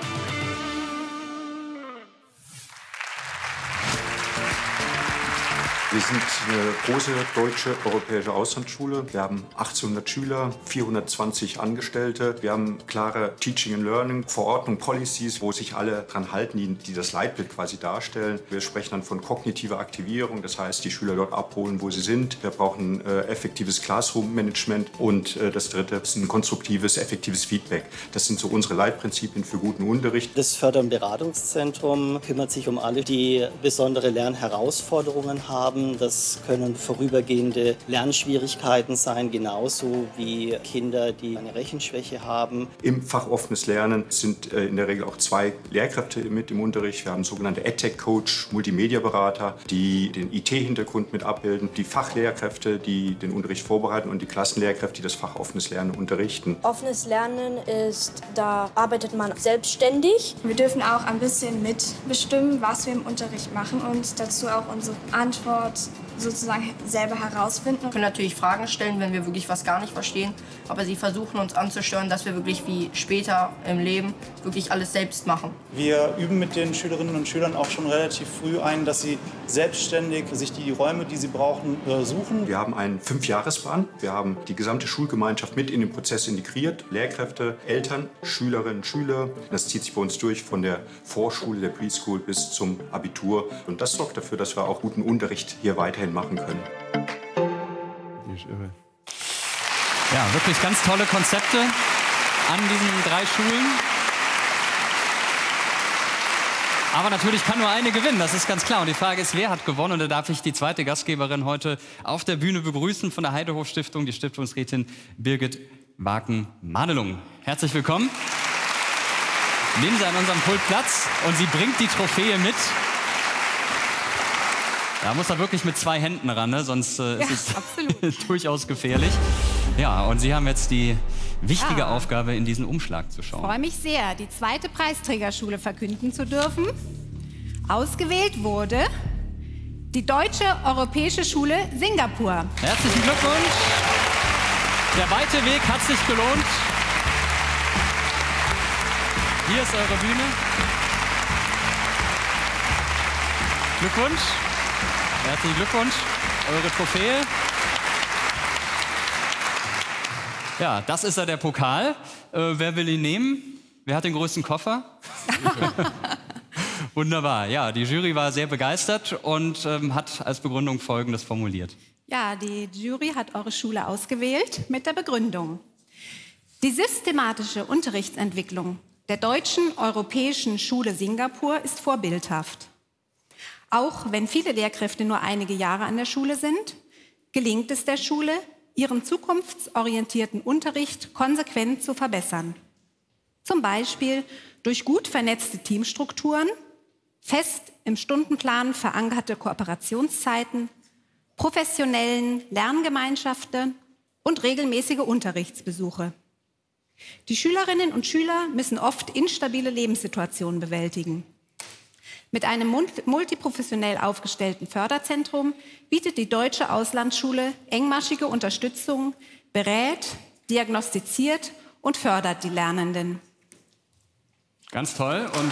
Wir sind eine große deutsche europäische Auslandsschule. Wir haben 1800 Schüler, 420 Angestellte. Wir haben klare Teaching and Learning, Verordnung, Policies, wo sich alle dran halten, die das Leitbild quasi darstellen. Wir sprechen dann von kognitiver Aktivierung, das heißt, die Schüler dort abholen, wo sie sind. Wir brauchen effektives Classroom-Management und das Dritte ist ein konstruktives, effektives Feedback. Das sind so unsere Leitprinzipien für guten Unterricht. Das Förder- und Beratungszentrum kümmert sich um alle, die besondere Lernherausforderungen haben. Das können vorübergehende Lernschwierigkeiten sein, genauso wie Kinder, die eine Rechenschwäche haben. Im Fach offenes Lernen sind in der Regel auch 2 Lehrkräfte mit im Unterricht. Wir haben sogenannte EdTech-Coach, Multimedia-Berater, die den IT-Hintergrund mit abbilden, die Fachlehrkräfte, die den Unterricht vorbereiten und die Klassenlehrkräfte, die das Fach offenes Lernen unterrichten. Offenes Lernen ist, da arbeitet man selbstständig. Wir dürfen auch ein bisschen mitbestimmen, was wir im Unterricht machen und dazu auch unsere Antwort sozusagen selber herausfinden. Wir können natürlich Fragen stellen, wenn wir wirklich was gar nicht verstehen, aber sie versuchen uns anzusteuern, dass wir wirklich wie später im Leben wirklich alles selbst machen. Wir üben mit den Schülerinnen und Schülern auch schon relativ früh ein, dass sie selbstständig sich die Räume, die sie brauchen, suchen. Wir haben einen 5-Jahresplan. Wir haben die gesamte Schulgemeinschaft mit in den Prozess integriert. Lehrkräfte, Eltern, Schülerinnen, Schüler. Das zieht sich bei uns durch von der Vorschule, der Preschool bis zum Abitur. Und das sorgt dafür, dass wir auch guten Unterricht hier weiterhin machen können. Ja, wirklich ganz tolle Konzepte an diesen 3 Schulen. Aber natürlich kann nur eine gewinnen, das ist ganz klar. Und die Frage ist, wer hat gewonnen? Und da darf ich die zweite Gastgeberin heute auf der Bühne begrüßen von der Heidehof-Stiftung, die Stiftungsrätin Birgit Waken-Madelung. Herzlich willkommen. Nehmen Sie an unserem Pult Platz und sie bringt die Trophäe mit. Da muss er wirklich mit 2 Händen ran, ne? Sonst ist es durchaus gefährlich. Ja, und Sie haben jetzt die wichtige Aufgabe, in diesen Umschlag zu schauen. Ich freue mich sehr, die zweite Preisträgerschule verkünden zu dürfen. Ausgewählt wurde die Deutsche Europäische Schule Singapur. Herzlichen Glückwunsch. Der weite Weg hat sich gelohnt. Hier ist eure Bühne. Glückwunsch. Herzlichen Glückwunsch. Eure Trophäe. Ja, das ist ja der Pokal. Wer will ihn nehmen? Wer hat den größten Koffer? Wunderbar. Ja, die Jury war sehr begeistert und hat als Begründung Folgendes formuliert. Ja, die Jury hat eure Schule ausgewählt mit der Begründung: Die systematische Unterrichtsentwicklung der Deutschen Europäischen Schule Singapur ist vorbildhaft. Auch wenn viele Lehrkräfte nur einige Jahre an der Schule sind, gelingt es der Schule, ihren zukunftsorientierten Unterricht konsequent zu verbessern. Zum Beispiel durch gut vernetzte Teamstrukturen, fest im Stundenplan verankerte Kooperationszeiten, professionellen Lerngemeinschaften und regelmäßige Unterrichtsbesuche. Die Schülerinnen und Schüler müssen oft instabile Lebenssituationen bewältigen. Mit einem multiprofessionell aufgestellten Förderzentrum bietet die Deutsche Auslandsschule engmaschige Unterstützung, berät, diagnostiziert und fördert die Lernenden. Ganz toll. Und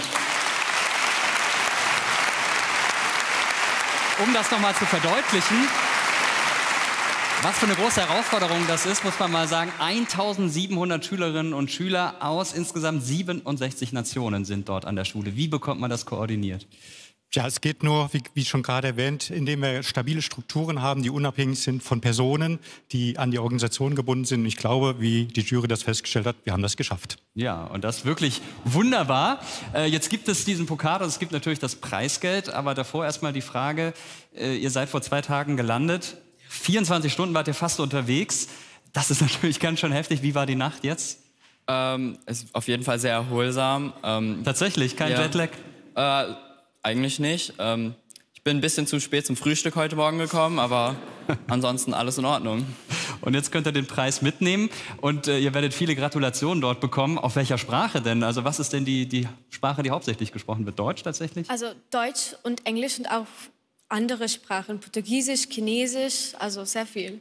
um das nochmal zu verdeutlichen, was für eine große Herausforderung das ist, muss man mal sagen, 1700 Schülerinnen und Schüler aus insgesamt 67 Nationen sind dort an der Schule. Wie bekommt man das koordiniert? Ja, es geht nur, wie schon gerade erwähnt, indem wir stabile Strukturen haben, die unabhängig sind von Personen, die an die Organisation gebunden sind. Und ich glaube, wie die Jury das festgestellt hat, wir haben das geschafft. Ja, und das wirklich wunderbar. Jetzt gibt es diesen Pokal und es gibt natürlich das Preisgeld. Aber davor erstmal die Frage, ihr seid vor 2 Tagen gelandet. 24 Stunden wart ihr fast unterwegs. Das ist natürlich ganz schön heftig. Wie war die Nacht jetzt? Es ist auf jeden Fall sehr erholsam. Tatsächlich? Kein Jetlag? Eigentlich nicht. Ich bin ein bisschen zu spät zum Frühstück heute Morgen gekommen, aber ansonsten alles in Ordnung. Und jetzt könnt ihr den Preis mitnehmen und ihr werdet viele Gratulationen dort bekommen. Auf welcher Sprache denn? Also was ist denn die Sprache, die hauptsächlich gesprochen wird? Deutsch tatsächlich? Also Deutsch und Englisch und auch andere Sprachen. Portugiesisch, Chinesisch, also sehr viel.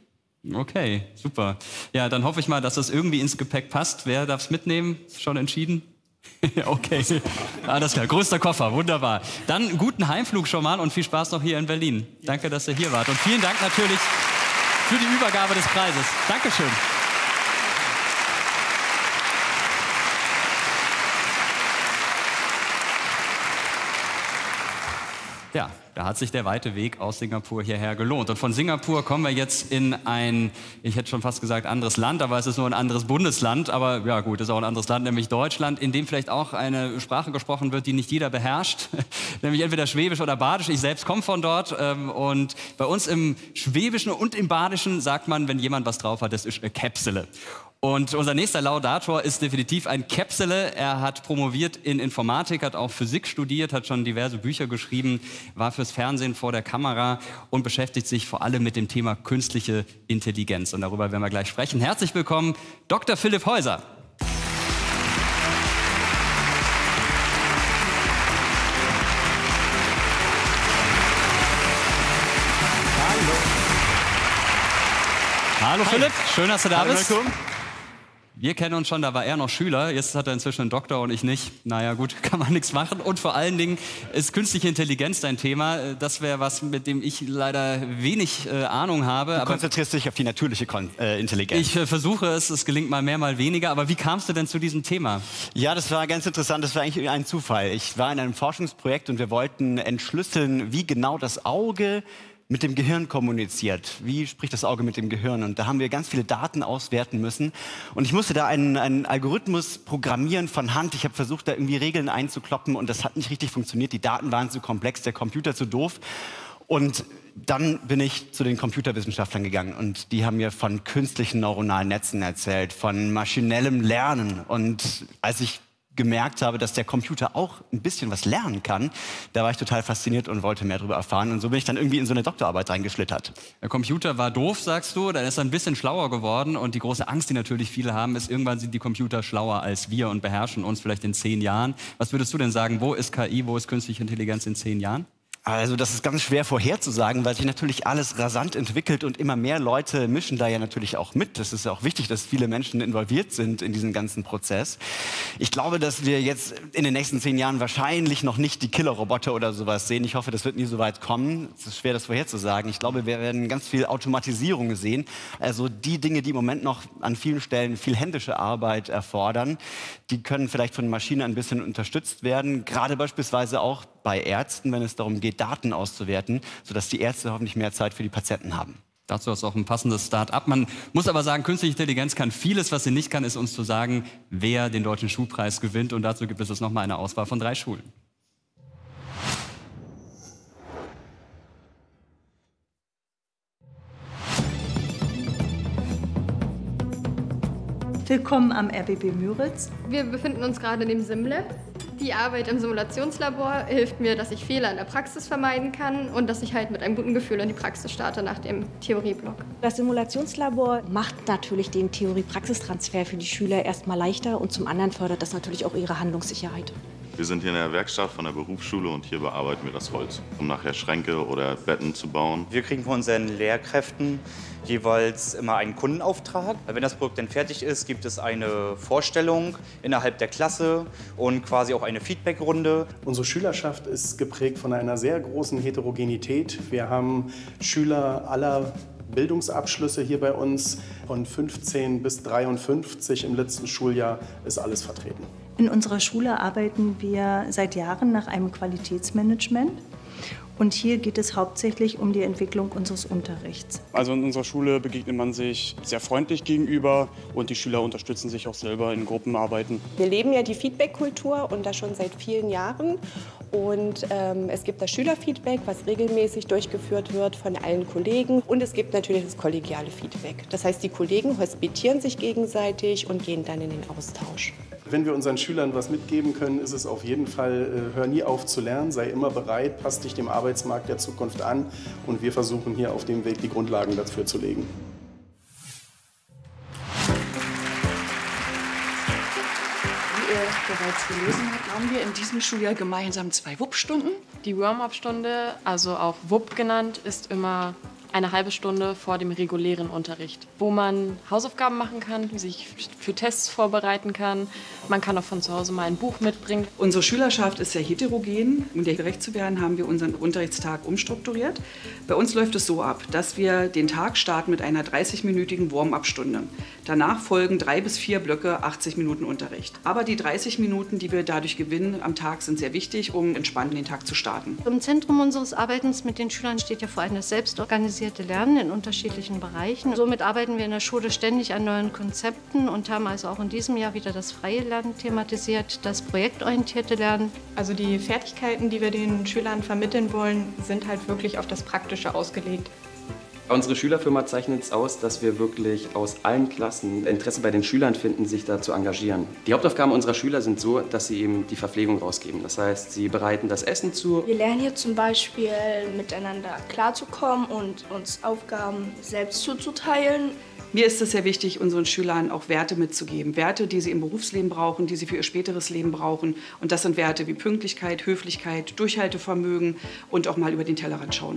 Okay, super. Ja, dann hoffe ich mal, dass das irgendwie ins Gepäck passt. Wer darf es mitnehmen? Schon entschieden? Okay, alles klar. Größter Koffer, wunderbar. Dann guten Heimflug schon mal und viel Spaß noch hier in Berlin. Danke, dass ihr hier wart. Und vielen Dank natürlich für die Übergabe des Preises. Dankeschön. Ja, da hat sich der weite Weg aus Singapur hierher gelohnt. Und von Singapur kommen wir jetzt in ein, ich hätte schon fast gesagt, anderes Land, aber es ist nur ein anderes Bundesland. Aber ja gut, es ist auch ein anderes Land, nämlich Deutschland, in dem vielleicht auch eine Sprache gesprochen wird, die nicht jeder beherrscht. Nämlich entweder Schwäbisch oder Badisch. Ich selbst komme von dort. Und bei uns im Schwäbischen und im Badischen sagt man, wenn jemand was drauf hat, das ist eine Käpsele. Und unser nächster Laudator ist definitiv ein Käpsele. Er hat promoviert in Informatik, hat auch Physik studiert, hat schon diverse Bücher geschrieben, war fürs Fernsehen vor der Kamera und beschäftigt sich vor allem mit dem Thema künstliche Intelligenz. Und darüber werden wir gleich sprechen. Herzlich willkommen, Dr. Philipp Häuser. Hallo Philipp, schön, dass du da bist. Wir kennen uns schon, da war er noch Schüler, jetzt hat er inzwischen einen Doktor und ich nicht. Naja gut, kann man nichts machen. Und vor allen Dingen ist künstliche Intelligenz dein Thema. Das wäre was, mit dem ich leider wenig Ahnung habe. Du konzentrierst dich auf die natürliche Intelligenz. Ich versuche es, es gelingt mal mehr, mal weniger. Aber wie kamst du denn zu diesem Thema? Ja, das war ganz interessant, das war eigentlich ein Zufall. Ich war in einem Forschungsprojekt und wir wollten entschlüsseln, wie genau das Auge mit dem Gehirn kommuniziert. Wie spricht das Auge mit dem Gehirn? Und da haben wir ganz viele Daten auswerten müssen. Und ich musste da einen Algorithmus programmieren von Hand. Ich habe versucht, da irgendwie Regeln einzukloppen und das hat nicht richtig funktioniert. Die Daten waren zu komplex, der Computer zu doof. Und dann bin ich zu den Computerwissenschaftlern gegangen und die haben mir von künstlichen neuronalen Netzen erzählt, von maschinellem Lernen. Und als ich gemerkt habe, dass der Computer auch ein bisschen was lernen kann, da war ich total fasziniert und wollte mehr darüber erfahren. Und so bin ich dann irgendwie in so eine Doktorarbeit reingeschlittert. Der Computer war doof, sagst du, dann ist er ein bisschen schlauer geworden. Und die große Angst, die natürlich viele haben, ist, irgendwann sind die Computer schlauer als wir und beherrschen uns vielleicht in 10 Jahren. Was würdest du denn sagen, wo ist KI, wo ist künstliche Intelligenz in 10 Jahren? Also das ist ganz schwer vorherzusagen, weil sich natürlich alles rasant entwickelt und immer mehr Leute mischen da ja natürlich auch mit. Das ist ja auch wichtig, dass viele Menschen involviert sind in diesen ganzen Prozess. Ich glaube, dass wir jetzt in den nächsten 10 Jahren wahrscheinlich noch nicht die Killerroboter oder sowas sehen. Ich hoffe, das wird nie so weit kommen. Es ist schwer, das vorherzusagen. Ich glaube, wir werden ganz viel Automatisierung sehen. Also die Dinge, die im Moment noch an vielen Stellen viel händische Arbeit erfordern, die können vielleicht von Maschinen ein bisschen unterstützt werden. Gerade beispielsweise auch bei Ärzten, wenn es darum geht, Daten auszuwerten, sodass die Ärzte hoffentlich mehr Zeit für die Patienten haben. Dazu ist auch ein passendes Start-up. Man muss aber sagen, künstliche Intelligenz kann vieles. Was sie nicht kann, ist uns zu sagen, wer den Deutschen Schulpreis gewinnt. Und dazu gibt es jetzt nochmal eine Auswahl von 3 Schulen. Willkommen am RBB Müritz. Wir befinden uns gerade in dem SimLab. Die Arbeit im Simulationslabor hilft mir, dass ich Fehler in der Praxis vermeiden kann und dass ich halt mit einem guten Gefühl in die Praxis starte nach dem Theorieblock. Das Simulationslabor macht natürlich den Theorie-Praxistransfer für die Schüler erstmal leichter und zum anderen fördert das natürlich auch ihre Handlungssicherheit. Wir sind hier in der Werkstatt von der Berufsschule und hier bearbeiten wir das Holz, um nachher Schränke oder Betten zu bauen. Wir kriegen von unseren Lehrkräften jeweils immer einen Kundenauftrag. Wenn das Projekt dann fertig ist, gibt es eine Vorstellung innerhalb der Klasse und quasi auch eine Feedbackrunde. Unsere Schülerschaft ist geprägt von einer sehr großen Heterogenität. Wir haben Schüler aller Bildungsabschlüsse hier bei uns. Von 15 bis 53 im letzten Schuljahr ist alles vertreten. In unserer Schule arbeiten wir seit Jahren nach einem Qualitätsmanagement. Und hier geht es hauptsächlich um die Entwicklung unseres Unterrichts. Also in unserer Schule begegnet man sich sehr freundlich gegenüber und die Schüler unterstützen sich auch selber in Gruppenarbeiten. Wir leben ja die Feedback-Kultur und das schon seit vielen Jahren. Und es gibt das Schülerfeedback, was regelmäßig durchgeführt wird von allen Kollegen. Und es gibt natürlich das kollegiale Feedback. Das heißt, die Kollegen hospitieren sich gegenseitig und gehen dann in den Austausch. Wenn wir unseren Schülern was mitgeben können, ist es auf jeden Fall, hör nie auf zu lernen, sei immer bereit, passt dich dem Arbeitsmarkt der Zukunft an und wir versuchen hier auf dem Weg die Grundlagen dafür zu legen. Wie ihr bereits gelesen habt, haben wir in diesem Schuljahr gemeinsam 2 WUP-Stunden. Die Warm-up-Stunde, also auch WUP genannt, ist immer eine halbe Stunde vor dem regulären Unterricht, wo man Hausaufgaben machen kann, sich für Tests vorbereiten kann. Man kann auch von zu Hause mal ein Buch mitbringen. Unsere Schülerschaft ist sehr heterogen. Um der gerecht zu werden, haben wir unseren Unterrichtstag umstrukturiert. Bei uns läuft es so ab, dass wir den Tag starten mit einer 30-minütigen Warm-up-Stunde. Danach folgen 3 bis 4 Blöcke, 80 Minuten Unterricht. Aber die 30 Minuten, die wir dadurch gewinnen am Tag, sind sehr wichtig, um entspannt in den Tag zu starten. Im Zentrum unseres Arbeitens mit den Schülern steht ja vor allem das selbstorganisierte Lernen in unterschiedlichen Bereichen. Somit arbeiten wir in der Schule ständig an neuen Konzepten und haben also auch in diesem Jahr wieder das freie Lernen thematisiert, das projektorientierte Lernen. Also die Fertigkeiten, die wir den Schülern vermitteln wollen, sind halt wirklich auf das Praktische ausgelegt. Unsere Schülerfirma zeichnet es aus, dass wir wirklich aus allen Klassen Interesse bei den Schülern finden, sich da zu engagieren. Die Hauptaufgaben unserer Schüler sind so, dass sie eben die Verpflegung rausgeben. Das heißt, sie bereiten das Essen zu. Wir lernen hier zum Beispiel miteinander klarzukommen und uns Aufgaben selbst zuzuteilen. Mir ist es sehr wichtig, unseren Schülern auch Werte mitzugeben. Werte, die sie im Berufsleben brauchen, die sie für ihr späteres Leben brauchen. Und das sind Werte wie Pünktlichkeit, Höflichkeit, Durchhaltevermögen und auch mal über den Tellerrand schauen.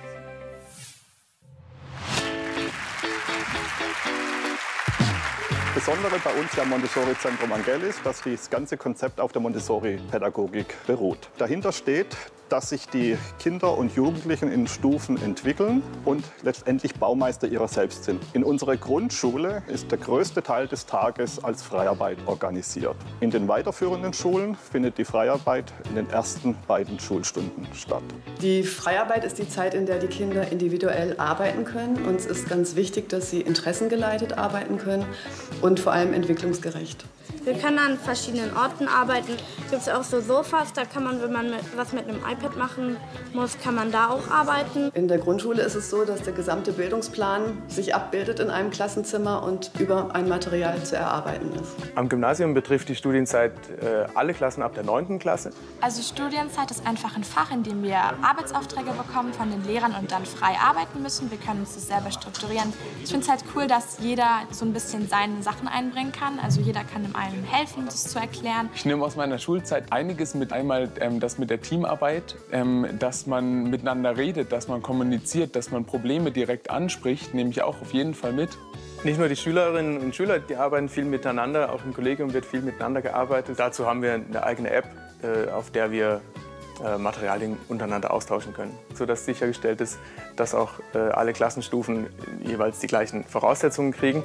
Besondere bei uns am Montessori-Zentrum Angell ist, dass das ganze Konzept auf der Montessori-Pädagogik beruht. Dahinter steht, dass sich die Kinder und Jugendlichen in Stufen entwickeln und letztendlich Baumeister ihrer selbst sind. In unserer Grundschule ist der größte Teil des Tages als Freiarbeit organisiert. In den weiterführenden Schulen findet die Freiarbeit in den ersten beiden Schulstunden statt. Die Freiarbeit ist die Zeit, in der die Kinder individuell arbeiten können. Uns ist ganz wichtig, dass sie interessengeleitet arbeiten können und vor allem entwicklungsgerecht. Wir können an verschiedenen Orten arbeiten. Es gibt auch so Sofas, da kann man, wenn man was mit einem iPad machen muss, kann man da auch arbeiten. In der Grundschule ist es so, dass der gesamte Bildungsplan sich abbildet in einem Klassenzimmer und über ein Material zu erarbeiten ist. Am Gymnasium betrifft die Studienzeit alle Klassen ab der 9. Klasse. Also Studienzeit ist einfach ein Fach, in dem wir Arbeitsaufträge bekommen von den Lehrern und dann frei arbeiten müssen. Wir können uns das selber strukturieren. Ich finde es halt cool, dass jeder so ein bisschen seine Sachen einbringen kann. Also jeder kann dem einen helfen, das zu erklären. Ich nehme aus meiner Schulzeit einiges mit. Einmal das mit der Teamarbeit, dass man miteinander redet, dass man kommuniziert, dass man Probleme direkt anspricht, nehme ich auch auf jeden Fall mit. Nicht nur die Schülerinnen und Schüler, die arbeiten viel miteinander, auch im Kollegium wird viel miteinander gearbeitet. Dazu haben wir eine eigene App, auf der wir Materialien untereinander austauschen können, sodass sichergestellt ist, dass auch alle Klassenstufen jeweils die gleichen Voraussetzungen kriegen.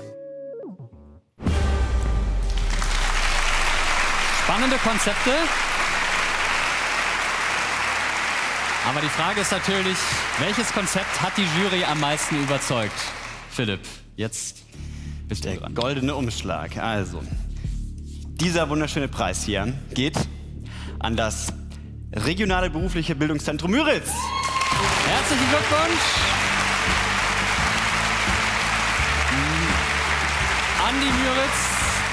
Spannende Konzepte. Aber die Frage ist natürlich, welches Konzept hat die Jury am meisten überzeugt? Philipp, jetzt bist du dran. Goldene Umschlag. Also, dieser wunderschöne Preis hier geht an das Regionale Berufliche Bildungszentrum Müritz. Herzlichen Glückwunsch an die Müritz.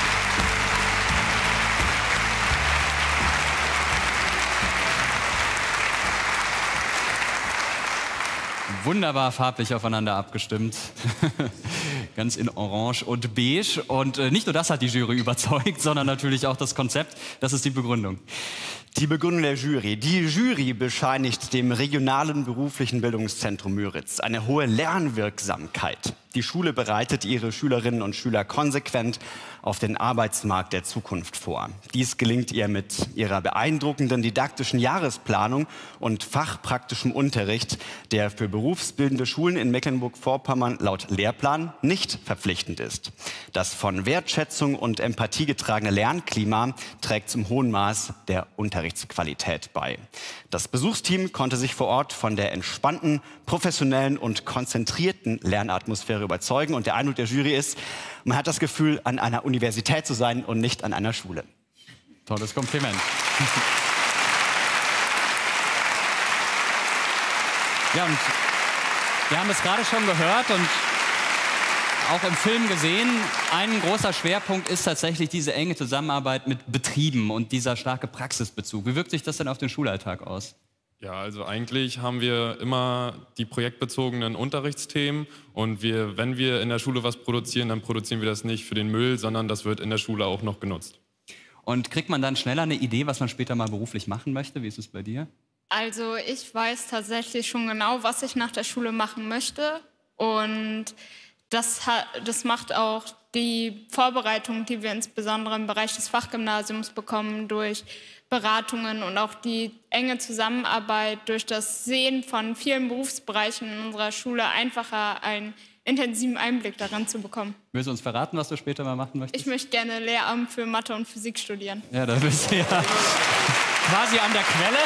Wunderbar farblich aufeinander abgestimmt. Ganz in Orange und Beige. Und nicht nur das hat die Jury überzeugt, sondern natürlich auch das Konzept. Das ist die Begründung. Die Begründung der Jury. Die Jury bescheinigt dem Regionalen Beruflichen Bildungszentrum Müritz eine hohe Lernwirksamkeit. Die Schule bereitet ihre Schülerinnen und Schüler konsequent auf den Arbeitsmarkt der Zukunft vor. Dies gelingt ihr mit ihrer beeindruckenden didaktischen Jahresplanung und fachpraktischem Unterricht, der für berufsbildende Schulen in Mecklenburg-Vorpommern laut Lehrplan nicht verpflichtend ist. Das von Wertschätzung und Empathie getragene Lernklima trägt zum hohen Maß der Unterrichtsqualität bei. Das Besuchsteam konnte sich vor Ort von der entspannten, professionellen und konzentrierten Lernatmosphäre überzeugen. Und der Eindruck der Jury ist, man hat das Gefühl, an einer Universität zu sein und nicht an einer Schule. Tolles Kompliment. Ja, und wir haben es gerade schon gehört und auch im Film gesehen, ein großer Schwerpunkt ist tatsächlich diese enge Zusammenarbeit mit Betrieben und dieser starke Praxisbezug. Wie wirkt sich das denn auf den Schulalltag aus? Ja, also eigentlich haben wir immer die projektbezogenen Unterrichtsthemen und wenn wir in der Schule was produzieren, dann produzieren wir das nicht für den Müll, sondern das wird in der Schule auch noch genutzt. Und kriegt man dann schneller eine Idee, was man später mal beruflich machen möchte? Wie ist es bei dir? Also ich weiß tatsächlich schon genau, was ich nach der Schule machen möchte. Und das macht auch die Vorbereitung, die wir insbesondere im Bereich des Fachgymnasiums bekommen, durch Beratungen und auch die enge Zusammenarbeit, durch das Sehen von vielen Berufsbereichen in unserer Schule einfacher, einen intensiven Einblick daran zu bekommen. Willst du uns verraten, was du später mal machen möchtest? Ich möchte gerne Lehramt für Mathe und Physik studieren. Ja, da bist du ja quasi an der Quelle.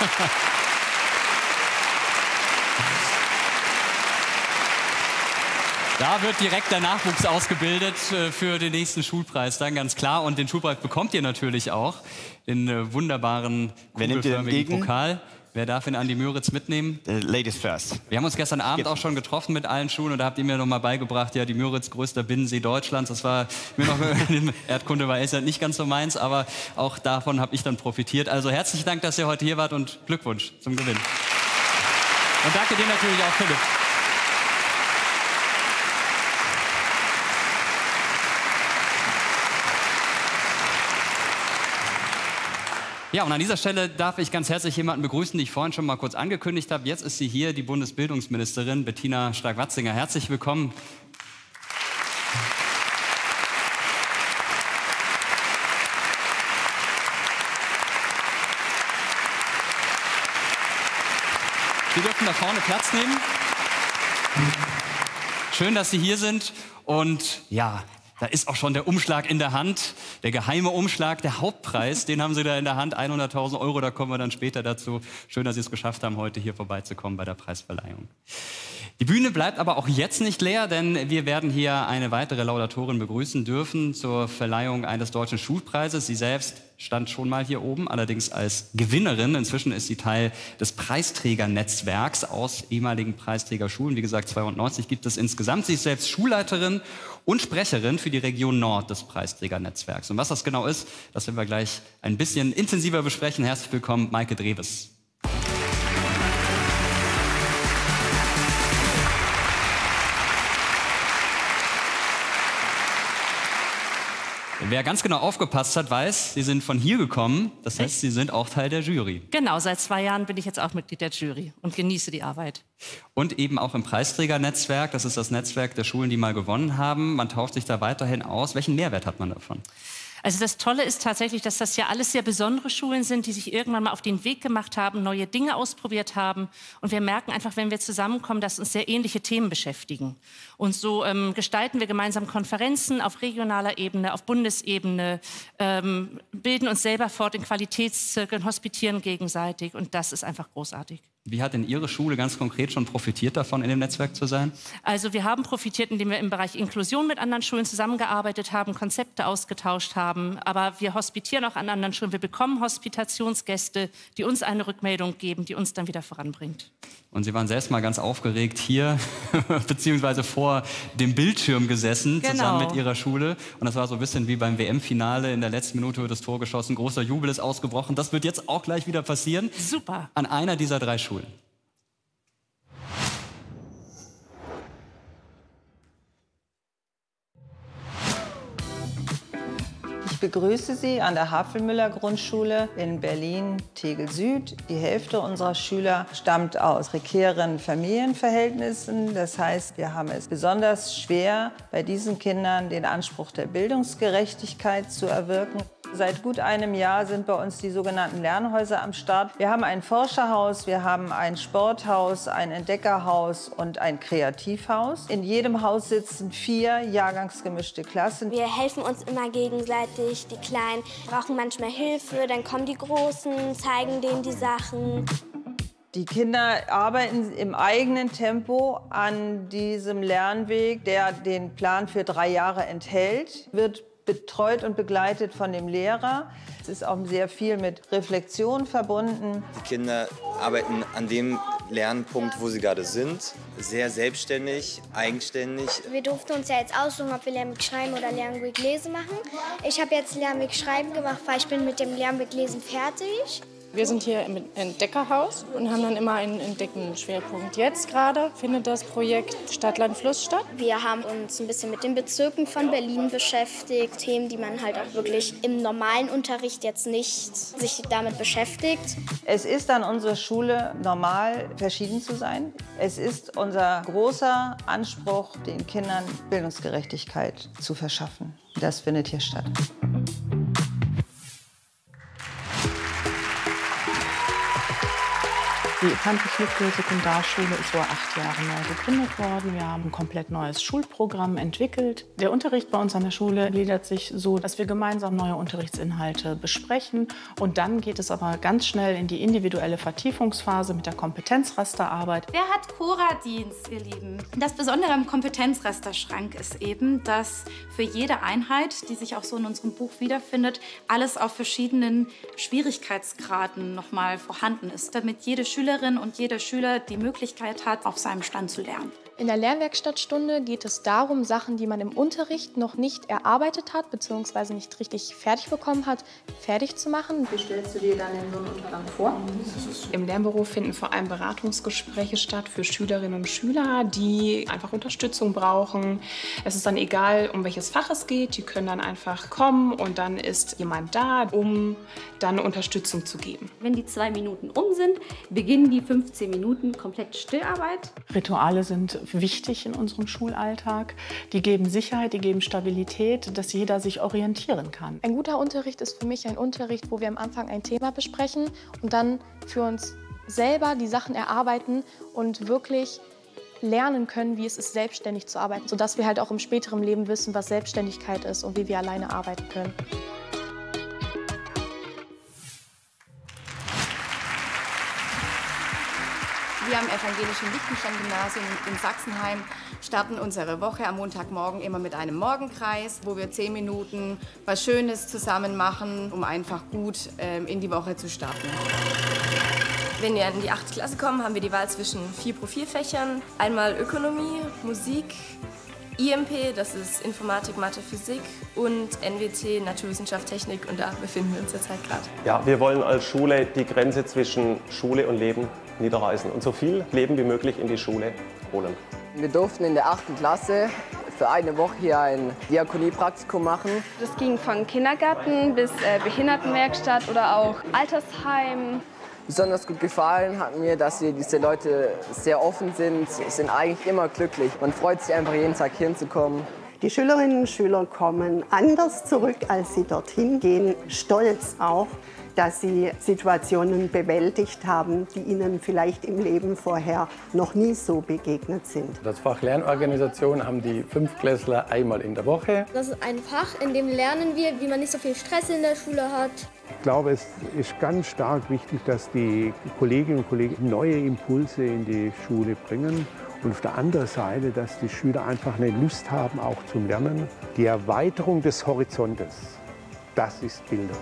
Da wird direkt der Nachwuchs ausgebildet für den nächsten Schulpreis, dann ganz klar. Und den Schulpreis bekommt ihr natürlich auch, den wunderbaren kugelförmigen Pokal. Wer darf ihn an die Müritz mitnehmen? Ladies first. Wir haben uns gestern Abend auch schon getroffen mit allen Schulen und da habt ihr mir noch mal beigebracht, ja, die Müritz, größter Binnensee Deutschlands. Das war mir noch Erdkunde war ja nicht ganz so meins, aber auch davon habe ich dann profitiert. Also herzlichen Dank, dass ihr heute hier wart und Glückwunsch zum Gewinn. Und danke dir natürlich auch, Philipp. Ja, und an dieser Stelle darf ich ganz herzlich jemanden begrüßen, die ich vorhin schon mal kurz angekündigt habe. Jetzt ist sie hier, die Bundesbildungsministerin Bettina Stark-Watzinger. Herzlich willkommen. Sie dürfen da vorne Platz nehmen. Schön, dass Sie hier sind. Und ja, da ist auch schon der Umschlag in der Hand, der geheime Umschlag, der Hauptpreis, den haben Sie da in der Hand, 100.000 €, da kommen wir dann später dazu. Schön, dass Sie es geschafft haben, heute hier vorbeizukommen bei der Preisverleihung. Die Bühne bleibt aber auch jetzt nicht leer, denn wir werden hier eine weitere Laudatorin begrüßen dürfen zur Verleihung eines deutschen Schulpreises. Sie selbst stand schon mal hier oben, allerdings als Gewinnerin. Inzwischen ist sie Teil des Preisträgernetzwerks aus ehemaligen Preisträgerschulen. Wie gesagt, 92 gibt es insgesamt. Sie ist selbst Schulleiterin und Sprecherin für die Region Nord des Preisträgernetzwerks. Und was das genau ist, das werden wir gleich ein bisschen intensiver besprechen. Herzlich willkommen, Maike Dreves. Wer ganz genau aufgepasst hat, weiß, Sie sind von hier gekommen. Das heißt, Sie sind auch Teil der Jury. Genau, seit 2 Jahren bin ich jetzt auch Mitglied der Jury und genieße die Arbeit. Und eben auch im Preisträgernetzwerk. Das ist das Netzwerk der Schulen, die mal gewonnen haben. Man tauscht sich da weiterhin aus. Welchen Mehrwert hat man davon? Also das Tolle ist tatsächlich, dass das ja alles sehr besondere Schulen sind, die sich irgendwann mal auf den Weg gemacht haben, neue Dinge ausprobiert haben. Und wir merken einfach, wenn wir zusammenkommen, dass uns sehr ähnliche Themen beschäftigen. Und so gestalten wir gemeinsam Konferenzen auf regionaler Ebene, auf Bundesebene, bilden uns selber fort in Qualitätszirkeln, hospitieren gegenseitig. Und das ist einfach großartig. Wie hat denn Ihre Schule ganz konkret schon profitiert davon, in dem Netzwerk zu sein? Also wir haben profitiert, indem wir im Bereich Inklusion mit anderen Schulen zusammengearbeitet haben, Konzepte ausgetauscht haben. Aber wir hospitieren auch an anderen Schulen. Wir bekommen Hospitationsgäste, die uns eine Rückmeldung geben, die uns dann wieder voranbringt. Und Sie waren selbst mal ganz aufgeregt hier, beziehungsweise vor dem Bildschirm gesessen, zusammen mit Ihrer Schule. Und das war so ein bisschen wie beim WM-Finale. In der letzten Minute wird das Tor geschossen, großer Jubel ist ausgebrochen. Das wird jetzt auch gleich wieder passieren. Super. An einer dieser 3 Schulen. Ich begrüße Sie an der Havelmüller-Grundschule in Berlin-Tegel-Süd. Die Hälfte unserer Schüler stammt aus prekären Familienverhältnissen. Das heißt, wir haben es besonders schwer, bei diesen Kindern den Anspruch der Bildungsgerechtigkeit zu erwirken. Seit gut einem Jahr sind bei uns die sogenannten Lernhäuser am Start. Wir haben ein Forscherhaus, wir haben ein Sporthaus, ein Entdeckerhaus und ein Kreativhaus. In jedem Haus sitzen 4 jahrgangsgemischte Klassen. Wir helfen uns immer gegenseitig. Die Kleinen brauchen manchmal Hilfe, dann kommen die Großen, zeigen denen die Sachen. Die Kinder arbeiten im eigenen Tempo an diesem Lernweg, der den Plan für 3 Jahre enthält, wird betreut und begleitet von dem Lehrer. Es ist auch sehr viel mit Reflexion verbunden. Die Kinder arbeiten an dem Lernpunkt, wo sie gerade sind, sehr selbstständig, eigenständig. Wir durften uns ja jetzt aussuchen, ob wir Lernweg Schreiben oder Lernweg Lesen machen. Ich habe jetzt Lernweg Schreiben gemacht, weil ich bin mit dem Lernweg Lesen fertig. Wir sind hier im Entdeckerhaus und haben dann immer einen Entdeckenschwerpunkt. Jetzt gerade findet das Projekt Stadt-Land-Fluss statt. Wir haben uns ein bisschen mit den Bezirken von Berlin beschäftigt. Themen, die man halt auch wirklich im normalen Unterricht jetzt nicht sich damit beschäftigt. Es ist an unserer Schule normal, verschieden zu sein. Es ist unser großer Anspruch, den Kindern Bildungsgerechtigkeit zu verschaffen. Das findet hier statt. Die Tante-Schlick Sekundarschule ist vor 8 Jahren neu gegründet worden. Wir haben ein komplett neues Schulprogramm entwickelt. Der Unterricht bei uns an der Schule gliedert sich so, dass wir gemeinsam neue Unterrichtsinhalte besprechen. Und dann geht es aber ganz schnell in die individuelle Vertiefungsphase mit der Kompetenzrasterarbeit. Wer hat Cora-Dienst, ihr Lieben? Das Besondere am Kompetenzrasterschrank ist eben, dass für jede Einheit, die sich auch so in unserem Buch wiederfindet, alles auf verschiedenen Schwierigkeitsgraden nochmal vorhanden ist, damit jede Schülerin und jeder Schüler die Möglichkeit hat, auf seinem Stand zu lernen. In der Lernwerkstattstunde geht es darum, Sachen, die man im Unterricht noch nicht erarbeitet hat bzw. nicht richtig fertig bekommen hat, fertig zu machen. Wie stellst du dir dann in so einem Untergang vor? Im Lernbüro finden vor allem Beratungsgespräche statt für Schülerinnen und Schüler, die einfach Unterstützung brauchen. Es ist dann egal, um welches Fach es geht. Die können dann einfach kommen und dann ist jemand da, um dann Unterstützung zu geben. Wenn die 2 Minuten um sind, beginnen die 15 Minuten komplett Stillarbeit. Rituale sind wichtig in unserem Schulalltag. Die geben Sicherheit, die geben Stabilität, dass jeder sich orientieren kann. Ein guter Unterricht ist für mich ein Unterricht, wo wir am Anfang ein Thema besprechen und dann für uns selber die Sachen erarbeiten und wirklich lernen können, wie es ist, selbstständig zu arbeiten, sodass wir halt auch im späteren Leben wissen, was Selbstständigkeit ist und wie wir alleine arbeiten können. Wir am Evangelischen Lichtenstein-Gymnasium in Sachsenheim starten unsere Woche am Montagmorgen immer mit einem Morgenkreis, wo wir 10 Minuten was Schönes zusammen machen, um einfach gut in die Woche zu starten. Wenn wir in die 8. Klasse kommen, haben wir die Wahl zwischen 4 Profilfächern. Einmal Ökonomie, Musik, IMP, das ist Informatik, Mathe, Physik und NWT, Naturwissenschaft, Technik, und da befinden wir uns derzeit gerade. Ja, wir wollen als Schule die Grenze zwischen Schule und Leben niederreißen und so viel Leben wie möglich in die Schule holen. Wir durften in der 8. Klasse für eine Woche hier ein Diakoniepraktikum machen. Das ging von Kindergarten bis Behindertenwerkstatt oder auch Altersheim. Besonders gut gefallen hat mir, dass hier diese Leute sehr offen sind, sind eigentlich immer glücklich. Man freut sich einfach jeden Tag hinzukommen. Die Schülerinnen und Schüler kommen anders zurück, als sie dorthin gehen, stolz auch, dass sie Situationen bewältigt haben, die ihnen vielleicht im Leben vorher noch nie so begegnet sind. Das Fach Lernorganisation haben die 5-Klässler einmal in der Woche. Das ist ein Fach, in dem lernen wir, wie man nicht so viel Stress in der Schule hat. Ich glaube, es ist ganz stark wichtig, dass die Kolleginnen und Kollegen neue Impulse in die Schule bringen. Und auf der anderen Seite, dass die Schüler einfach eine Lust haben, auch zum Lernen. Die Erweiterung des Horizontes, das ist Bildung.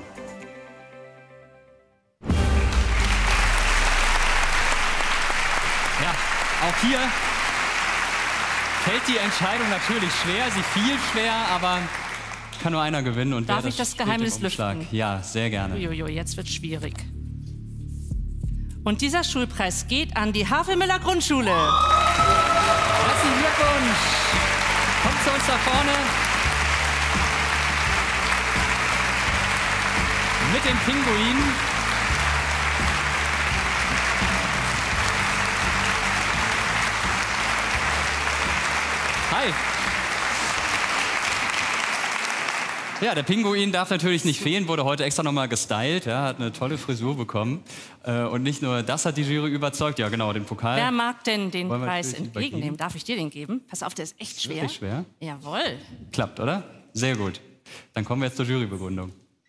Ja, auch hier fällt die Entscheidung natürlich schwer. Sie fiel schwer, aber kann nur einer gewinnen. Und darf ich das Geheimnis lüften? Ja, sehr gerne. Uiuiui, jetzt wird schwierig. Und dieser Schulpreis geht an die Havelmüller Grundschule. Herzlichen Glückwunsch. Kommt zu uns da vorne. Mit dem Pinguin. Hi. Ja, der Pinguin darf natürlich nicht fehlen, wurde heute extra nochmal gestylt, ja, hat eine tolle Frisur bekommen. Und nicht nur das hat die Jury überzeugt, ja genau, den Pokal. Wer mag denn den Preis entgegennehmen? Darf ich dir den geben? Pass auf, der ist echt schwer. Wirklich schwer? Jawohl. Klappt, oder? Sehr gut. Dann kommen wir jetzt zur Jurybegründung.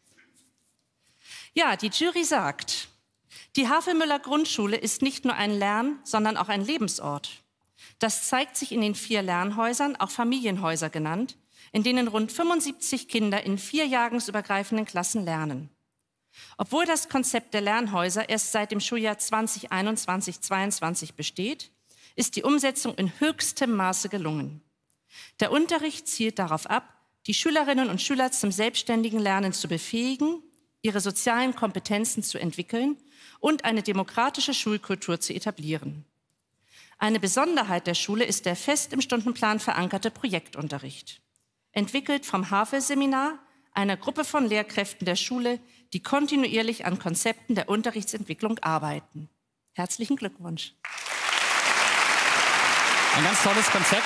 Ja, die Jury sagt, die Havelmüller Grundschule ist nicht nur ein Lern-, sondern auch ein Lebensort. Das zeigt sich in den 4 Lernhäusern, auch Familienhäuser genannt, in denen rund 75 Kinder in 4 jahrgangsübergreifenden Klassen lernen. Obwohl das Konzept der Lernhäuser erst seit dem Schuljahr 2021/22 besteht, ist die Umsetzung in höchstem Maße gelungen. Der Unterricht zielt darauf ab, die Schülerinnen und Schüler zum selbstständigen Lernen zu befähigen, ihre sozialen Kompetenzen zu entwickeln und eine demokratische Schulkultur zu etablieren. Eine Besonderheit der Schule ist der fest im Stundenplan verankerte Projektunterricht. Entwickelt vom Havel-Seminar, einer Gruppe von Lehrkräften der Schule, die kontinuierlich an Konzepten der Unterrichtsentwicklung arbeiten. Herzlichen Glückwunsch. Ein ganz tolles Konzept,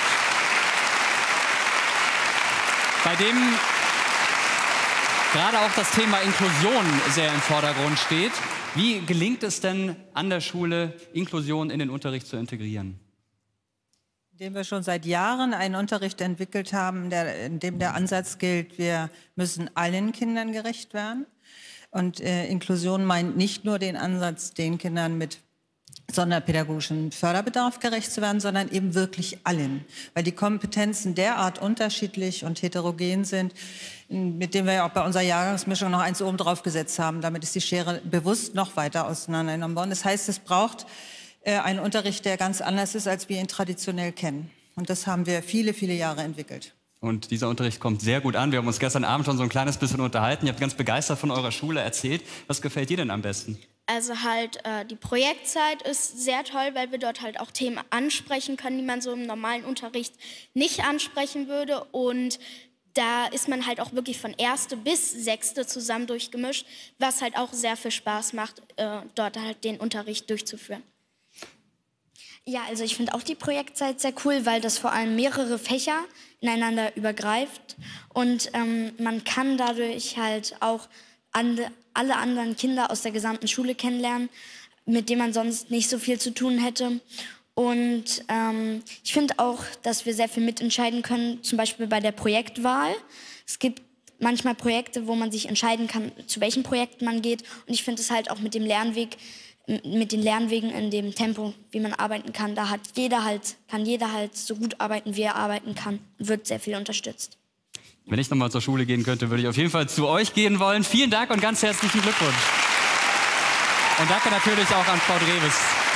bei dem gerade auch das Thema Inklusion sehr im Vordergrund steht. Wie gelingt es denn an der Schule, Inklusion in den Unterricht zu integrieren? Indem wir schon seit Jahren einen Unterricht entwickelt haben, in dem der Ansatz gilt, wir müssen allen Kindern gerecht werden. Und Inklusion meint nicht nur den Ansatz, den Kindern mit sonderpädagogischem Förderbedarf gerecht zu werden, sondern eben wirklich allen. Weil die Kompetenzen derart unterschiedlich und heterogen sind, mit dem wir ja auch bei unserer Jahrgangsmischung noch eins oben drauf gesetzt haben. Damit ist die Schere bewusst noch weiter auseinandergenommen worden. Das heißt, es braucht einen Unterricht, der ganz anders ist, als wir ihn traditionell kennen. Und das haben wir viele, viele Jahre entwickelt. Und dieser Unterricht kommt sehr gut an. Wir haben uns gestern Abend schon so ein kleines bisschen unterhalten. Ihr habt ganz begeistert von eurer Schule erzählt. Was gefällt dir denn am besten? Also halt die Projektzeit ist sehr toll, weil wir dort halt auch Themen ansprechen können, die man so im normalen Unterricht nicht ansprechen würde. Und da ist man halt auch wirklich von 1. bis 6. zusammen durchgemischt, was halt auch sehr viel Spaß macht, dort halt den Unterricht durchzuführen. Ja, also ich finde auch die Projektzeit sehr cool, weil das vor allem mehrere Fächer ineinander übergreift und man kann dadurch halt auch alle anderen Kinder aus der gesamten Schule kennenlernen, mit denen man sonst nicht so viel zu tun hätte. Und ich finde auch, dass wir sehr viel mitentscheiden können, zum Beispiel bei der Projektwahl. Es gibt manchmal Projekte, wo man sich entscheiden kann, zu welchen Projekten man geht. Und ich finde es halt auch mit dem Lernweg, mit den Lernwegen in dem Tempo, wie man arbeiten kann, da kann jeder halt so gut arbeiten, wie er arbeiten kann und wird sehr viel unterstützt. Wenn ich nochmal zur Schule gehen könnte, würde ich auf jeden Fall zu euch gehen wollen. Vielen Dank und ganz herzlichen Glückwunsch. Und danke natürlich auch an Frau Dreves.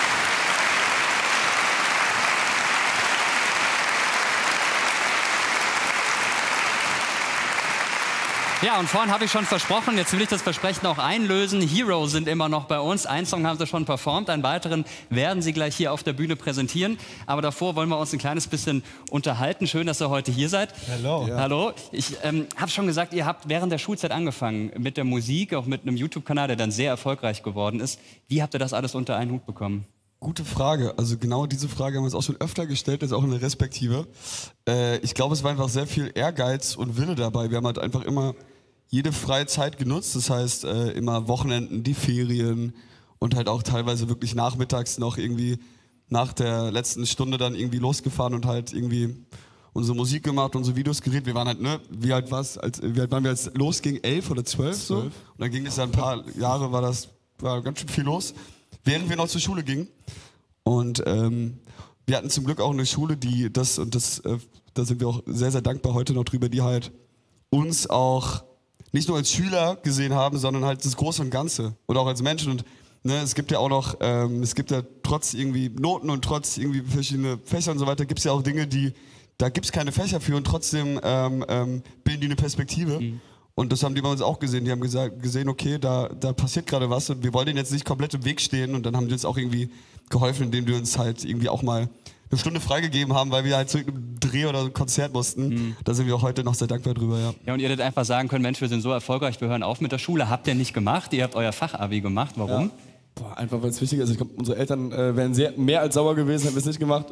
Ja, und vorhin habe ich schon versprochen, jetzt will ich das Versprechen auch einlösen. Hero sind immer noch bei uns. Einen Song haben sie schon performt, einen weiteren werden sie gleich hier auf der Bühne präsentieren. Aber davor wollen wir uns ein kleines bisschen unterhalten. Schön, dass ihr heute hier seid. Hallo. Ja. Hallo. Ich habe schon gesagt, ihr habt während der Schulzeit angefangen mit der Musik, auch mit einem YouTube-Kanal, der dann sehr erfolgreich geworden ist. Wie habt ihr das alles unter einen Hut bekommen? Gute Frage. Also genau diese Frage haben wir uns auch schon öfter gestellt, das ist auch eine Respektive. Ich glaube, es war einfach sehr viel Ehrgeiz und Wille dabei. Wir haben halt einfach immer jede freie Zeit genutzt, das heißt immer Wochenenden, die Ferien und halt auch teilweise wirklich nachmittags noch irgendwie nach der letzten Stunde dann irgendwie losgefahren und halt irgendwie unsere Musik gemacht, unsere Videos gedreht. Wir waren halt, ne, wie alt waren wir, als losging? 11 oder 12 so? Und dann ging es ja ein paar Jahre, war ganz schön viel los, während wir noch zur Schule gingen. Und wir hatten zum Glück auch eine Schule, die da sind wir auch sehr, sehr dankbar heute noch drüber, die halt uns auch nicht nur als Schüler gesehen haben, sondern halt das Große und Ganze und auch als Menschen. Und ne, es gibt ja auch noch, es gibt ja trotz irgendwie Noten und trotz irgendwie verschiedene Fächer und so weiter, gibt es ja auch Dinge, da gibt es keine Fächer für und trotzdem bilden die eine Perspektive. Mhm. Und das haben die bei uns auch gesehen. Die haben gesehen, okay, da passiert gerade was und wir wollen denen jetzt nicht komplett im Weg stehen. Und dann haben die uns auch irgendwie geholfen, indem die uns halt irgendwie auch mal eine Stunde freigegeben haben, weil wir halt zu einem Dreh oder ein Konzert mussten. Mhm. Da sind wir auch heute noch sehr dankbar drüber, ja. Ja, und ihr hättet einfach sagen können, Mensch, wir sind so erfolgreich, wir hören auf mit der Schule. Habt ihr nicht gemacht, ihr habt euer Fachabi gemacht. Warum? Ja. Boah, einfach, weil es wichtig ist. Ich glaube, unsere Eltern wären mehr als sauer gewesen, hätten wir es nicht gemacht.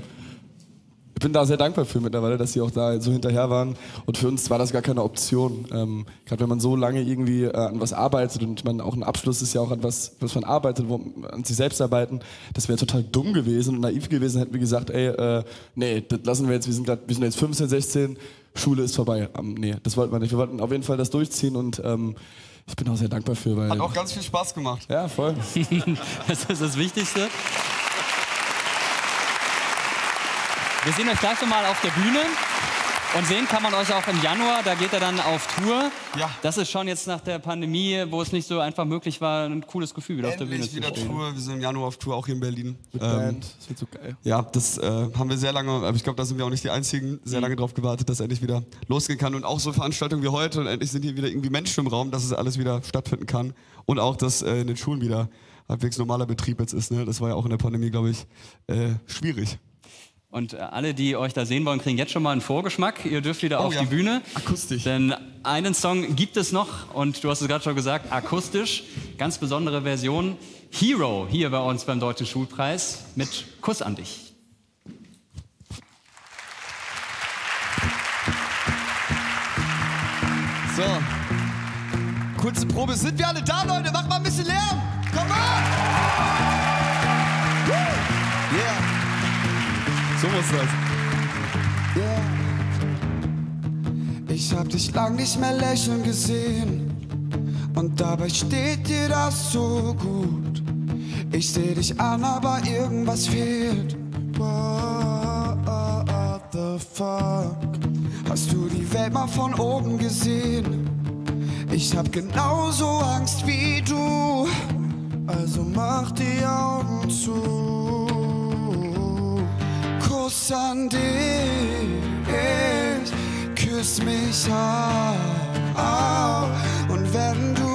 Ich bin da sehr dankbar für mittlerweile, dass sie auch da so hinterher waren. Und für uns war das gar keine Option. Gerade wenn man so lange irgendwie an was arbeitet und man auch ein Abschluss ist ja auch an was man arbeitet, an sich selbst arbeiten, das wäre total dumm gewesen und naiv gewesen, hätten wir gesagt, ey, nee, das lassen wir jetzt, wir sind jetzt 15, 16, Schule ist vorbei. Nee, das wollten wir nicht. Wir wollten auf jeden Fall das durchziehen und ich bin auch sehr dankbar für. Weil hat auch ganz viel Spaß gemacht. Ja, voll. Das ist das Wichtigste. Wir sehen euch gleich nochmal auf der Bühne. Und sehen kann man euch auch im Januar, da geht er dann auf Tour. Ja. Das ist schon jetzt nach der Pandemie, wo es nicht so einfach möglich war, ein cooles Gefühl, wieder auf der Bühne zu stehen. Tour. Wir sind im Januar auf Tour, auch hier in Berlin. Mit Band. Das wird so geil. Ja, das haben wir sehr lange, aber ich glaube, da sind wir auch nicht die Einzigen, sehr lange drauf gewartet, dass endlich wieder losgehen kann. Und auch so Veranstaltungen wie heute und endlich sind hier wieder irgendwie Menschen im Raum, dass es alles wieder stattfinden kann. Und auch, dass in den Schulen wieder halbwegs normaler Betrieb jetzt ist. Ne? Das war ja auch in der Pandemie, glaube ich, schwierig. Und alle, die euch da sehen wollen, kriegen jetzt schon mal einen Vorgeschmack. Ihr dürft wieder auf die Bühne. Akustisch. Denn einen Song gibt es noch und du hast es gerade schon gesagt, akustisch. Ganz besondere Version. Hero hier bei uns beim Deutschen Schulpreis mit Kuss an dich. So. Kurze Probe. Sind wir alle da, Leute? Macht mal ein bisschen Lärm. Komm mal! Yeah. So muss das. Yeah. Ich hab dich lang nicht mehr lächeln gesehen und dabei steht dir das so gut. Ich seh dich an, aber irgendwas fehlt. What the fuck? Hast du die Welt mal von oben gesehen? Ich hab genauso Angst wie du, also mach die Augen zu. Kuss an dich, küss mich auch. Und wenn du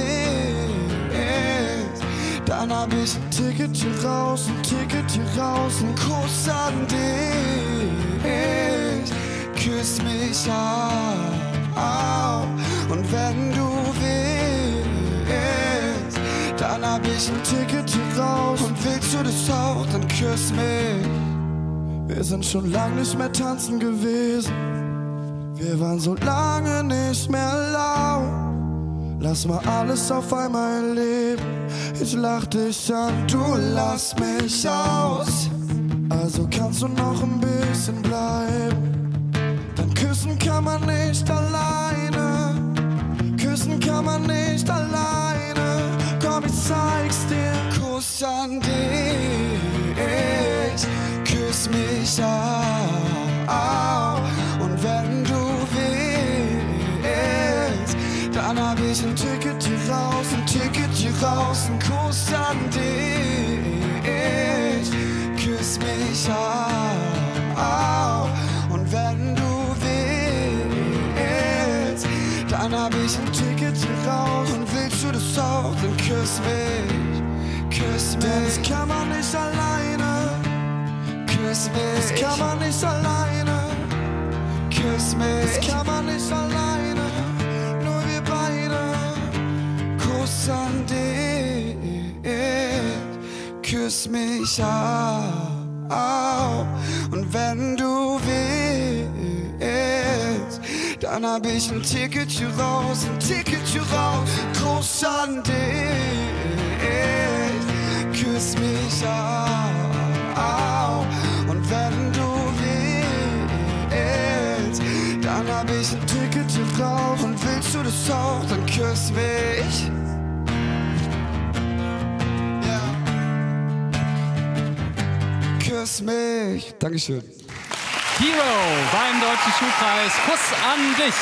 willst, dann hab ich ein Ticket hier raus, ein Ticket hier raus. Ein Kuss an dich, küss mich auch. Und wenn du willst, dann hab ich ein Ticket hier raus. Und willst du das auch, dann küss mich. Wir sind schon lang nicht mehr tanzen gewesen. Wir waren so lange nicht mehr laut. Lass mal alles auf einmal erleben. Ich lach dich an, du lass mich aus. Also kannst du noch ein bisschen bleiben. Denn küssen kann man nicht alleine. Küssen kann man nicht alleine. Komm, ich zeig's dir. Kuss an dich. Küss mich auch. Und wenn du willst, dann hab ich ein Ticket hier raus, ein Ticket hier raus. Ein Kuss an dich. Küss mich auch. Und wenn du willst, dann hab ich ein Ticket hier raus. Und willst du das auch, dann küss mich. Küss mich. Denn das kann man nicht alleine. Küss mich. Das kann man nicht alleine. Küss mich. Das kann man nicht alleine. Nur wir beide. Kuss an dich. Küss mich auch. Und wenn du willst, dann hab ich ein Ticket hier raus, ein Ticket hier raus. Kuss an dich. Küss mich auch. Und wenn du willst, dann hab ich ein Ticket hier raus. Und willst du das auch, dann küss mich. Yeah. Küss mich. Dankeschön. Hero beim Deutschen Schulpreis. Kuss an dich.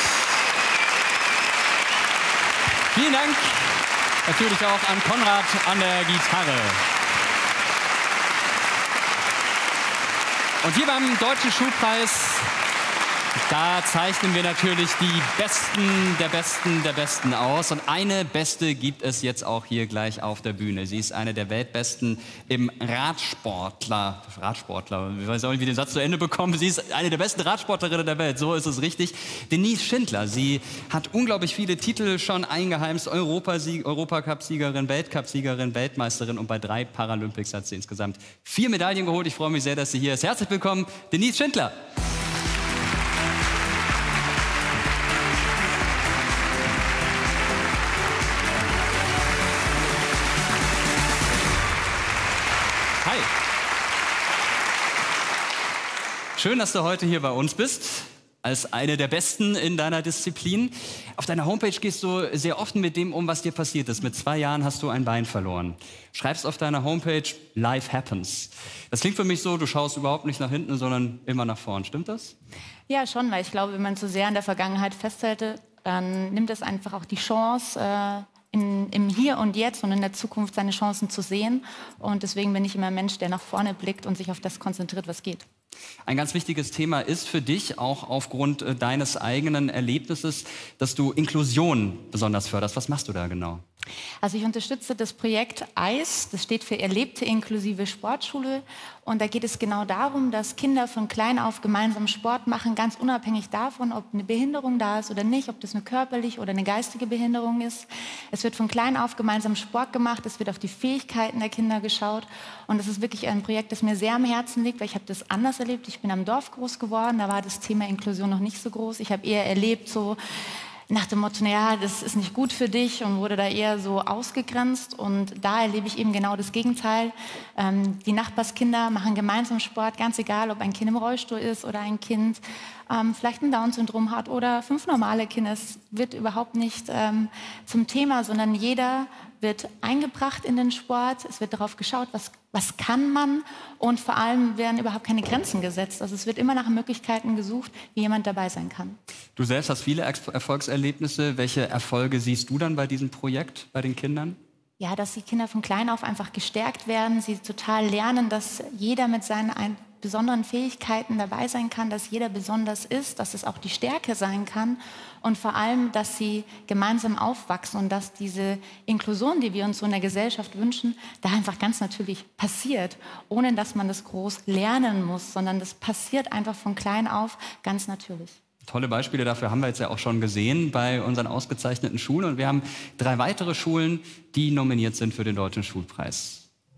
Vielen Dank. Natürlich auch an Konrad an der Gitarre. Und hier beim Deutschen Schulpreis, da zeichnen wir natürlich die Besten der Besten der Besten aus. Und eine Beste gibt es jetzt auch hier gleich auf der Bühne. Sie ist eine der Weltbesten im Radsportler. Ich weiß auch nicht, wie den Satz zu Ende bekommen. Sie ist eine der besten Radsportlerinnen der Welt. So ist es richtig. Denise Schindler. Sie hat unglaublich viele Titel schon eingeheimst. Europacup-Siegerin, Weltcup-Siegerin, Weltmeisterin. Und bei 3 Paralympics hat sie insgesamt 4 Medaillen geholt. Ich freue mich sehr, dass sie hier ist. Herzlich willkommen, Denise Schindler. Schön, dass du heute hier bei uns bist. als eine der Besten in deiner Disziplin. Auf deiner Homepage gehst du sehr offen mit dem um, was dir passiert ist. Mit 2 Jahren hast du ein Bein verloren. Schreibst auf deiner Homepage, Life happens. Das klingt für mich so, du schaust überhaupt nicht nach hinten, sondern immer nach vorn. Stimmt das? Ja, schon, weil ich glaube, wenn man zu sehr an der Vergangenheit festhält, dann nimmt es einfach auch die Chance, im Hier und Jetzt und in der Zukunft seine Chancen zu sehen. Und deswegen bin ich immer ein Mensch, der nach vorne blickt und sich auf das konzentriert, was geht. Ein ganz wichtiges Thema ist für dich, auch aufgrund deines eigenen Erlebnisses, dass du Inklusion besonders förderst. Was machst du da genau? Also ich unterstütze das Projekt EIS, das steht für Erlebte inklusive Sportschule. Und da geht es genau darum, dass Kinder von klein auf gemeinsam Sport machen, ganz unabhängig davon, ob eine Behinderung da ist oder nicht, ob das eine körperliche oder eine geistige Behinderung ist. Es wird von klein auf gemeinsam Sport gemacht, es wird auf die Fähigkeiten der Kinder geschaut. Und das ist wirklich ein Projekt, das mir sehr am Herzen liegt, weil ich habe das anders erlebt. Ich bin am Dorf groß geworden, da war das Thema Inklusion noch nicht so groß. Ich habe eher erlebt, so nach dem Motto, naja, das ist nicht gut für dich, und wurde da eher so ausgegrenzt. Und da erlebe ich eben genau das Gegenteil. Die Nachbarskinder machen gemeinsam Sport, ganz egal, ob ein Kind im Rollstuhl ist oder ein Kind vielleicht ein Down-Syndrom hat oder 5 normale Kinder. Es wird überhaupt nicht zum Thema, sondern jeder wird eingebracht in den Sport. Es wird darauf geschaut, was kann man, und vor allem werden überhaupt keine Grenzen gesetzt. Also es wird immer nach Möglichkeiten gesucht, wie jemand dabei sein kann. Du selbst hast viele Erfolgserlebnisse. Welche Erfolge siehst du dann bei diesem Projekt, bei den Kindern? Ja, dass die Kinder von klein auf einfach gestärkt werden, sie total lernen, dass jeder mit seinen besonderen Fähigkeiten dabei sein kann, dass jeder besonders ist, dass es auch die Stärke sein kann, und vor allem, dass sie gemeinsam aufwachsen und dass diese Inklusion, die wir uns so in der Gesellschaft wünschen, da einfach ganz natürlich passiert, ohne dass man das groß lernen muss, sondern das passiert einfach von klein auf ganz natürlich. Tolle Beispiele dafür haben wir jetzt ja auch schon gesehen bei unseren ausgezeichneten Schulen. Und wir haben 3 weitere Schulen, die nominiert sind für den Deutschen Schulpreis.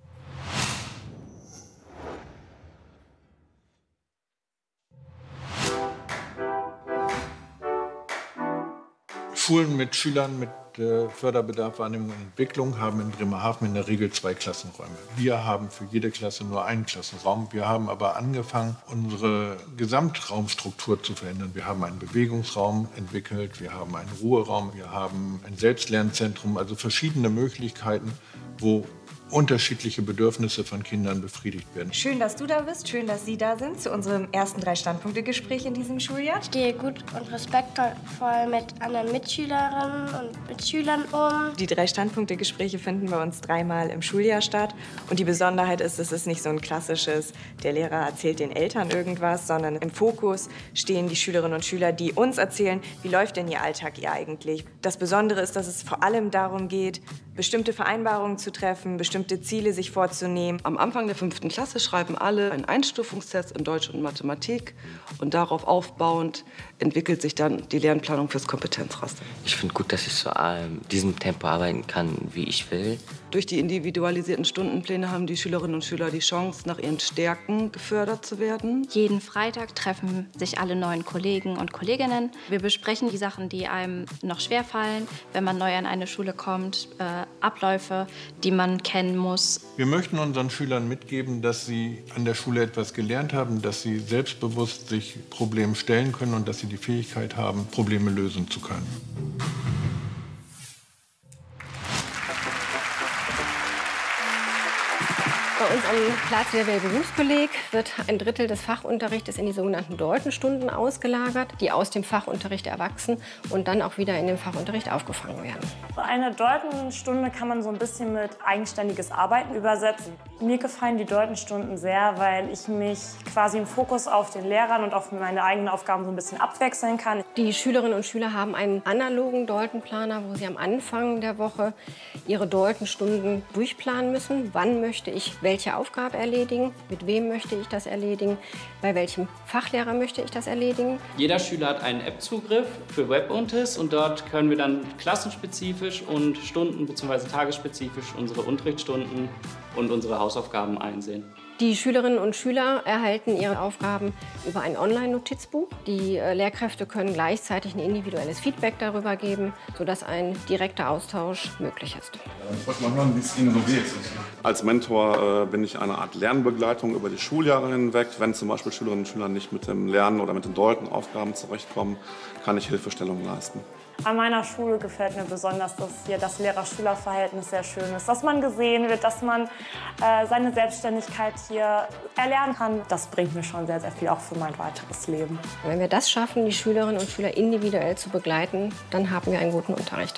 Schulen mit Schülern mit Förderbedarf, Wahrnehmung und Entwicklung haben in Bremerhaven in der Regel 2 Klassenräume. Wir haben für jede Klasse nur einen Klassenraum. Wir haben aber angefangen, unsere Gesamtraumstruktur zu verändern. Wir haben einen Bewegungsraum entwickelt, wir haben einen Ruheraum, wir haben ein Selbstlernzentrum, also verschiedene Möglichkeiten, wo unterschiedliche Bedürfnisse von Kindern befriedigt werden. Schön, dass du da bist, schön, dass Sie da sind zu unserem ersten 3-Standpunkte-Gespräch in diesem Schuljahr. Ich gehe gut und respektvoll mit anderen Mitschülerinnen und Mitschülern um. Die 3-Standpunkte-Gespräche finden bei uns 3-mal im Schuljahr statt. Und die Besonderheit ist, es ist nicht so ein klassisches, der Lehrer erzählt den Eltern irgendwas, sondern im Fokus stehen die Schülerinnen und Schüler, die uns erzählen, wie läuft denn ihr Alltag hier eigentlich. Das Besondere ist, dass es vor allem darum geht, bestimmte Vereinbarungen zu treffen, bestimmte Ziele sich vorzunehmen. Am Anfang der 5. Klasse schreiben alle einen Einstufungstest in Deutsch und Mathematik, und darauf aufbauend entwickelt sich dann die Lernplanung fürs Kompetenzraster. Ich finde gut, dass ich so diesem Tempo arbeiten kann, wie ich will. Durch die individualisierten Stundenpläne haben die Schülerinnen und Schüler die Chance, nach ihren Stärken gefördert zu werden. Jeden Freitag treffen sich alle neuen Kollegen und Kolleginnen. Wir besprechen die Sachen, die einem noch schwerfallen, wenn man neu an eine Schule kommt, Abläufe, die man kennen muss. Wir möchten unseren Schülern mitgeben, dass sie an der Schule etwas gelernt haben, dass sie selbstbewusst sich Problemen stellen können und dass sie die Fähigkeit haben, Probleme lösen zu können. Bei uns am Platz der Berufskolleg wird ein Drittel des Fachunterrichtes in die sogenannten Deutenstunden ausgelagert, die aus dem Fachunterricht erwachsen und dann auch wieder in den Fachunterricht aufgefangen werden. Eine Deutenstunde kann man so ein bisschen mit eigenständiges Arbeiten übersetzen. Mir gefallen die Deutenstunden sehr, weil ich mich quasi im Fokus auf den Lehrern und auf meine eigenen Aufgaben so ein bisschen abwechseln kann. Die Schülerinnen und Schüler haben einen analogen Deutenplaner, wo sie am Anfang der Woche ihre Deutenstunden durchplanen müssen. Wann möchte ich welche Aufgabe erledigen, mit wem möchte ich das erledigen, bei welchem Fachlehrer möchte ich das erledigen. Jeder Schüler hat einen App-Zugriff für Webunterricht und dort können wir dann klassenspezifisch und stunden- bzw. tagesspezifisch unsere Unterrichtsstunden und unsere Hausaufgaben einsehen. Die Schülerinnen und Schüler erhalten ihre Aufgaben über ein Online-Notizbuch. Die Lehrkräfte können gleichzeitig ein individuelles Feedback darüber geben, sodass ein direkter Austausch möglich ist. Ich wollte mal hören, wie es Ihnen so geht. Als Mentor bin ich eine Art Lernbegleitung über die Schuljahre hinweg. Wenn zum Beispiel Schülerinnen und Schüler nicht mit dem Lernen oder mit den Doltenaufgaben zurechtkommen, kann ich Hilfestellung leisten. An meiner Schule gefällt mir besonders, dass hier das Lehrer-Schüler-Verhältnis sehr schön ist. Dass man gesehen wird, dass man seine Selbstständigkeit hier erlernen kann. Das bringt mir schon sehr, sehr viel, auch für mein weiteres Leben. Wenn wir das schaffen, die Schülerinnen und Schüler individuell zu begleiten, dann haben wir einen guten Unterricht.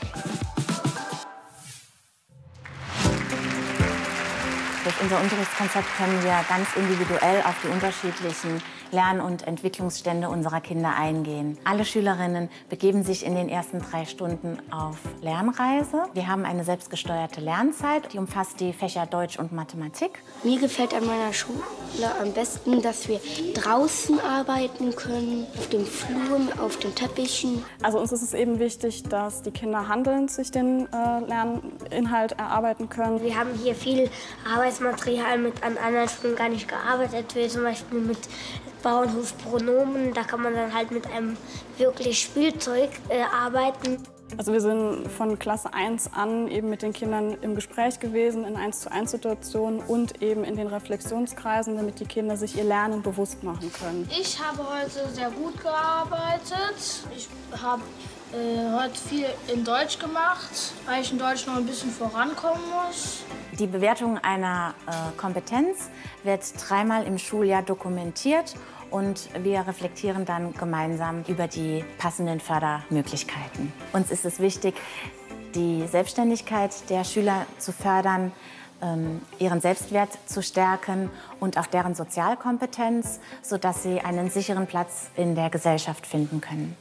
Durch unser Unterrichtskonzept können wir ganz individuell auf die unterschiedlichen Lern- und Entwicklungsstände unserer Kinder eingehen. Alle Schülerinnen begeben sich in den ersten 3 Stunden auf Lernreise. Wir haben eine selbstgesteuerte Lernzeit, die umfasst die Fächer Deutsch und Mathematik. Mir gefällt an meiner Schule am besten, dass wir draußen arbeiten können, auf dem Flur, auf den Teppichen. Also uns ist es eben wichtig, dass die Kinder handelnd sich den Lerninhalt erarbeiten können. Wir haben hier viel Arbeitsmaterial, mit an anderen Schulen gar nicht gearbeitet wird, zum Beispiel mit Bauernhofpronomen. Da kann man dann halt mit einem wirklich Spielzeug arbeiten. Also wir sind von Klasse 1 an eben mit den Kindern im Gespräch gewesen, in 1:1-Situationen und eben in den Reflexionskreisen, damit die Kinder sich ihr Lernen bewusst machen können. Ich habe heute sehr gut gearbeitet. Ich habe heute viel in Deutsch gemacht, weil ich in Deutsch noch ein bisschen vorankommen muss. Die Bewertung einer Kompetenz wird 3-mal im Schuljahr dokumentiert und wir reflektieren dann gemeinsam über die passenden Fördermöglichkeiten. Uns ist es wichtig, die Selbstständigkeit der Schüler zu fördern, ihren Selbstwert zu stärken und auch deren Sozialkompetenz, sodass sie einen sicheren Platz in der Gesellschaft finden können.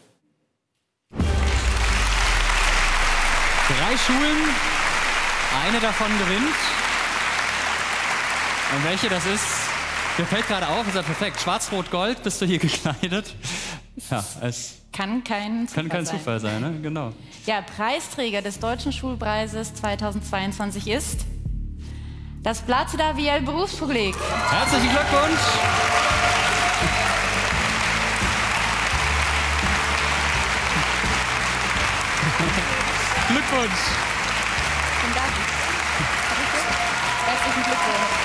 3 Schulen, eine davon gewinnt. Und welche das ist, mir fällt gerade auf, ist ja perfekt. Schwarz-Rot-Gold bist du hier gekleidet. Ja, es kann kein Zufall sein, ne? Genau. Ja, Preisträger des Deutschen Schulpreises 2022 ist das Plazida Viel Berufskolleg. Herzlichen Glückwunsch! Glückwunsch! Vielen Dank. Herzlichen Glückwunsch.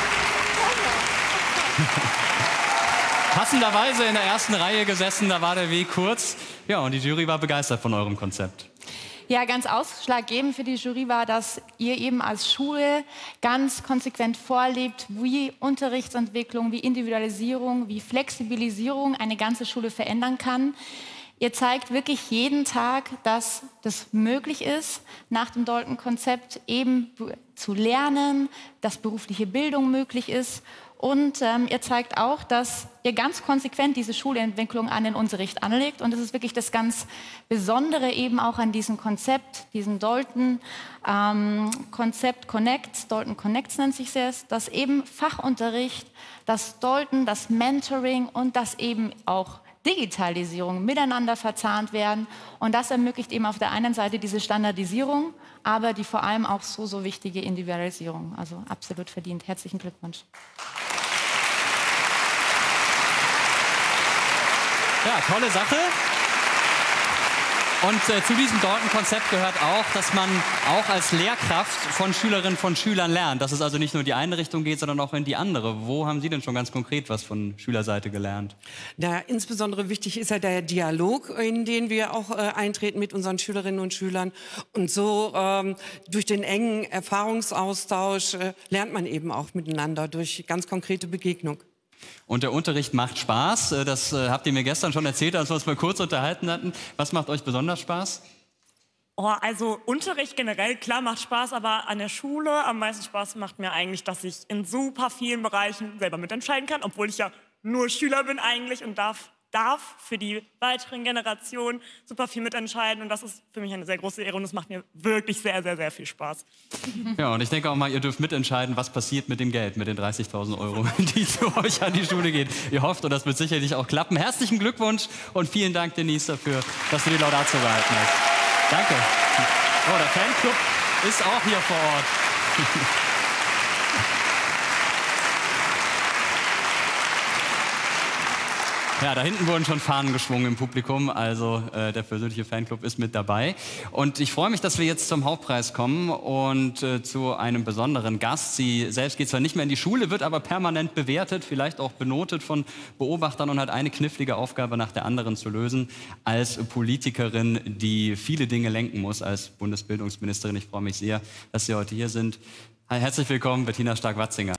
Passenderweise in der ersten Reihe gesessen, da war der Weg kurz. Ja, und die Jury war begeistert von eurem Konzept. Ja, ganz ausschlaggebend für die Jury war, dass ihr eben als Schule ganz konsequent vorlebt, wie Unterrichtsentwicklung, wie Individualisierung, wie Flexibilisierung eine ganze Schule verändern kann. Ihr zeigt wirklich jeden Tag, dass das möglich ist, nach dem Dalton-Konzept eben zu lernen, dass berufliche Bildung möglich ist. Und ihr zeigt auch, dass ihr ganz konsequent diese Schulentwicklung an den Unterricht anlegt. Und das ist wirklich das ganz Besondere eben auch an diesem Konzept, diesem Dalton-Konzept Connects, Dalton Connects nennt sich es, dass eben Fachunterricht, das Dalton, das Mentoring und das eben auch Digitalisierung miteinander verzahnt werden. Und das ermöglicht eben auf der einen Seite diese Standardisierung, aber die vor allem auch so wichtige Individualisierung. Also absolut verdient. Herzlichen Glückwunsch. Ja, tolle Sache. Und zu diesem Dalton-Konzept gehört auch, dass man auch als Lehrkraft von Schülerinnen von Schülern lernt. Dass es also nicht nur in die eine Richtung geht, sondern auch in die andere. Wo haben Sie denn schon ganz konkret was von Schülerseite gelernt? Na, insbesondere wichtig ist ja der Dialog, in den wir auch eintreten mit unseren Schülerinnen und Schülern. Und so durch den engen Erfahrungsaustausch lernt man eben auch miteinander durch ganz konkrete Begegnung. Und der Unterricht macht Spaß. Das habt ihr mir gestern schon erzählt, als wir uns mal kurz unterhalten hatten. Was macht euch besonders Spaß? Oh, also Unterricht generell, klar, macht Spaß, aber an der Schule am meisten Spaß macht mir eigentlich, dass ich in super vielen Bereichen selber mitentscheiden kann, obwohl ich ja nur Schüler bin eigentlich und darf für die weiteren Generationen super viel mitentscheiden. Und das ist für mich eine sehr große Ehre und es macht mir wirklich sehr, sehr, sehr viel Spaß. Ja, und ich denke auch mal, ihr dürft mitentscheiden, was passiert mit dem Geld, mit den 30.000 €, die zu euch an die Schule gehen. Ihr hofft, und das wird sicherlich auch klappen. Herzlichen Glückwunsch und vielen Dank, Denise, dafür, dass du die Laudatio gehalten hast. Danke. Oh, der Fanclub ist auch hier vor Ort. Ja, da hinten wurden schon Fahnen geschwungen im Publikum, also der persönliche Fanclub ist mit dabei. Und ich freue mich, dass wir jetzt zum Hauptpreis kommen und zu einem besonderen Gast. Sie selbst geht zwar nicht mehr in die Schule, wird aber permanent bewertet, vielleicht auch benotet von Beobachtern und hat eine knifflige Aufgabe nach der anderen zu lösen als Politikerin, die viele Dinge lenken muss als Bundesbildungsministerin. Ich freue mich sehr, dass Sie heute hier sind. Herzlich willkommen, Bettina Stark-Watzinger.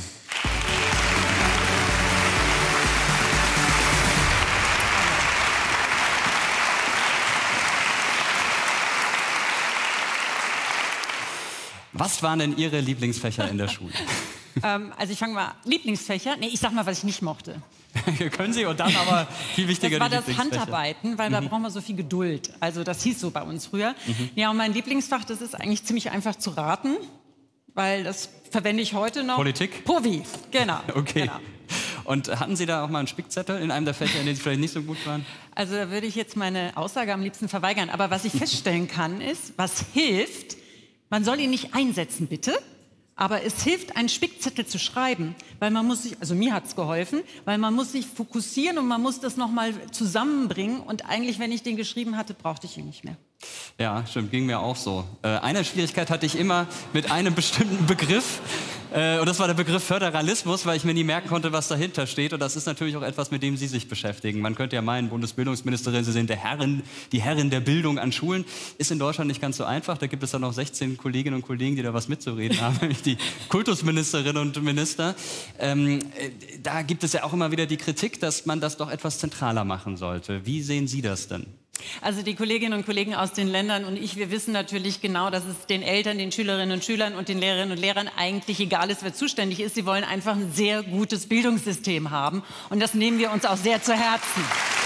Was waren denn Ihre Lieblingsfächer in der Schule? Also ich fange mal, Lieblingsfächer? Nee, ich sag mal, was ich nicht mochte. Können Sie und dann aber viel wichtiger das war das Handarbeiten, weil da brauchen wir so viel Geduld. Also das hieß so bei uns früher. Ja, und mein Lieblingsfach, das ist eigentlich ziemlich einfach zu raten, weil das verwende ich heute noch. Politik? Povi, genau. Okay. Genau. Und hatten Sie da auch mal einen Spickzettel in einem der Fächer, in denen Sie vielleicht nicht so gut waren? Also da würde ich jetzt meine Aussage am liebsten verweigern. Aber was ich feststellen kann, ist, was hilft, man soll ihn nicht einsetzen, bitte. Aber es hilft, einen Spickzettel zu schreiben, weil man muss sich, also mir hat es geholfen, weil man muss sich fokussieren und man muss das nochmal zusammenbringen. Und eigentlich, wenn ich den geschrieben hatte, brauchte ich ihn nicht mehr. Ja, stimmt, ging mir auch so. Eine Schwierigkeit hatte ich immer mit einem bestimmten Begriff. Und das war der Begriff Föderalismus, weil ich mir nie merken konnte, was dahinter steht. Und das ist natürlich auch etwas, mit dem Sie sich beschäftigen. Man könnte ja meinen, Bundesbildungsministerin, Sie sind die Herrin der Bildung an Schulen. Ist in Deutschland nicht ganz so einfach. Da gibt es dann noch 16 Kolleginnen und Kollegen, die da was mitzureden haben, nämlich die Kultusministerinnen und Minister. Da gibt es ja auch immer wieder die Kritik, dass man das doch etwas zentraler machen sollte. Wie sehen Sie das denn? Also die Kolleginnen und Kollegen aus den Ländern und ich, wir wissen natürlich genau, dass es den Eltern, den Schülerinnen und Schülern und den Lehrerinnen und Lehrern eigentlich egal ist, wer zuständig ist. Sie wollen einfach ein sehr gutes Bildungssystem haben. Und das nehmen wir uns auch sehr zu Herzen.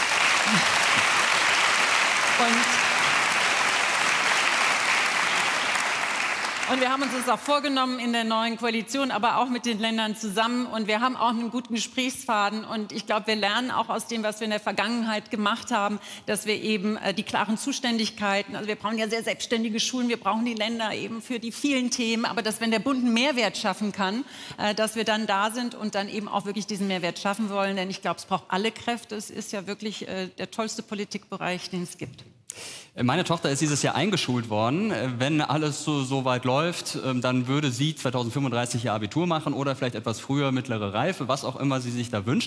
Und wir haben uns das auch vorgenommen in der neuen Koalition, aber auch mit den Ländern zusammen. Und wir haben auch einen guten Gesprächsfaden. Und ich glaube, wir lernen auch aus dem, was wir in der Vergangenheit gemacht haben, dass wir eben die klaren Zuständigkeiten, also wir brauchen ja sehr selbstständige Schulen, wir brauchen die Länder eben für die vielen Themen. Aber dass, wenn der Bund einen Mehrwert schaffen kann, dass wir dann da sind und dann eben auch wirklich diesen Mehrwert schaffen wollen. Denn ich glaube, es braucht alle Kräfte. Es ist ja wirklich der tollste Politikbereich, den es gibt. Meine Tochter ist dieses Jahr eingeschult worden. Wenn alles so weit läuft, dann würde sie 2035 ihr Abitur machen oder vielleicht etwas früher mittlere Reife, was auch immer sie sich da wünscht.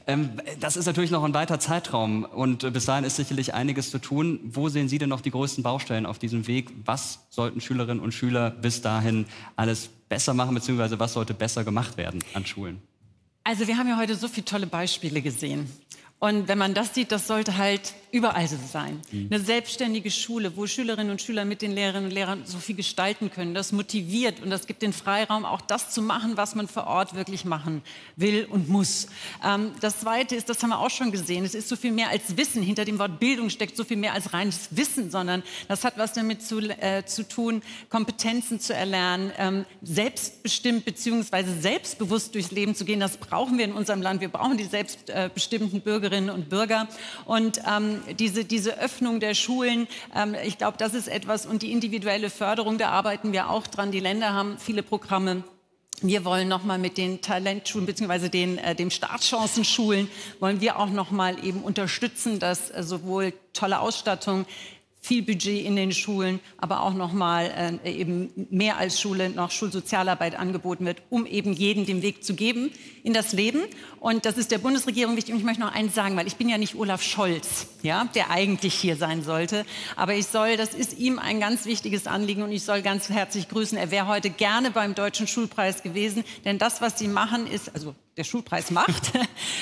Das ist natürlich noch ein weiter Zeitraum und bis dahin ist sicherlich einiges zu tun. Wo sehen Sie denn noch die größten Baustellen auf diesem Weg? Was sollten Schülerinnen und Schüler bis dahin alles besser machen, beziehungsweise was sollte besser gemacht werden an Schulen? Also wir haben ja heute so viele tolle Beispiele gesehen. Und wenn man das sieht, das sollte halt überall so sein. Eine selbstständige Schule, wo Schülerinnen und Schüler mit den Lehrerinnen und Lehrern so viel gestalten können. Das motiviert und das gibt den Freiraum, auch das zu machen, was man vor Ort wirklich machen will und muss. Das Zweite ist, das haben wir auch schon gesehen, es ist so viel mehr als Wissen. Hinter dem Wort Bildung steckt so viel mehr als reines Wissen, sondern das hat was damit zu tun, Kompetenzen zu erlernen, selbstbestimmt bzw. selbstbewusst durchs Leben zu gehen. Das brauchen wir in unserem Land. Wir brauchen die selbstbestimmten Bürgerinnen und Bürger. Und diese Öffnung der Schulen, ich glaube, das ist etwas. Und die individuelle Förderung, da arbeiten wir auch dran. Die Länder haben viele Programme. Wir wollen nochmal mit den Talentschulen bzw. den Startchancenschulen wollen wir auch nochmal eben unterstützen, dass sowohl tolle Ausstattung, viel Budget in den Schulen, aber auch nochmal eben mehr als Schule noch Schulsozialarbeit angeboten wird, um eben jedem den Weg zu geben in das Leben. Und das ist der Bundesregierung wichtig. Und ich möchte noch eins sagen, weil ich bin ja nicht Olaf Scholz, ja, der eigentlich hier sein sollte. Aber das ist ihm ein ganz wichtiges Anliegen und ich soll ganz herzlich grüßen. Er wäre heute gerne beim Deutschen Schulpreis gewesen. Denn das, was Sie machen, ist, also der Schulpreis macht,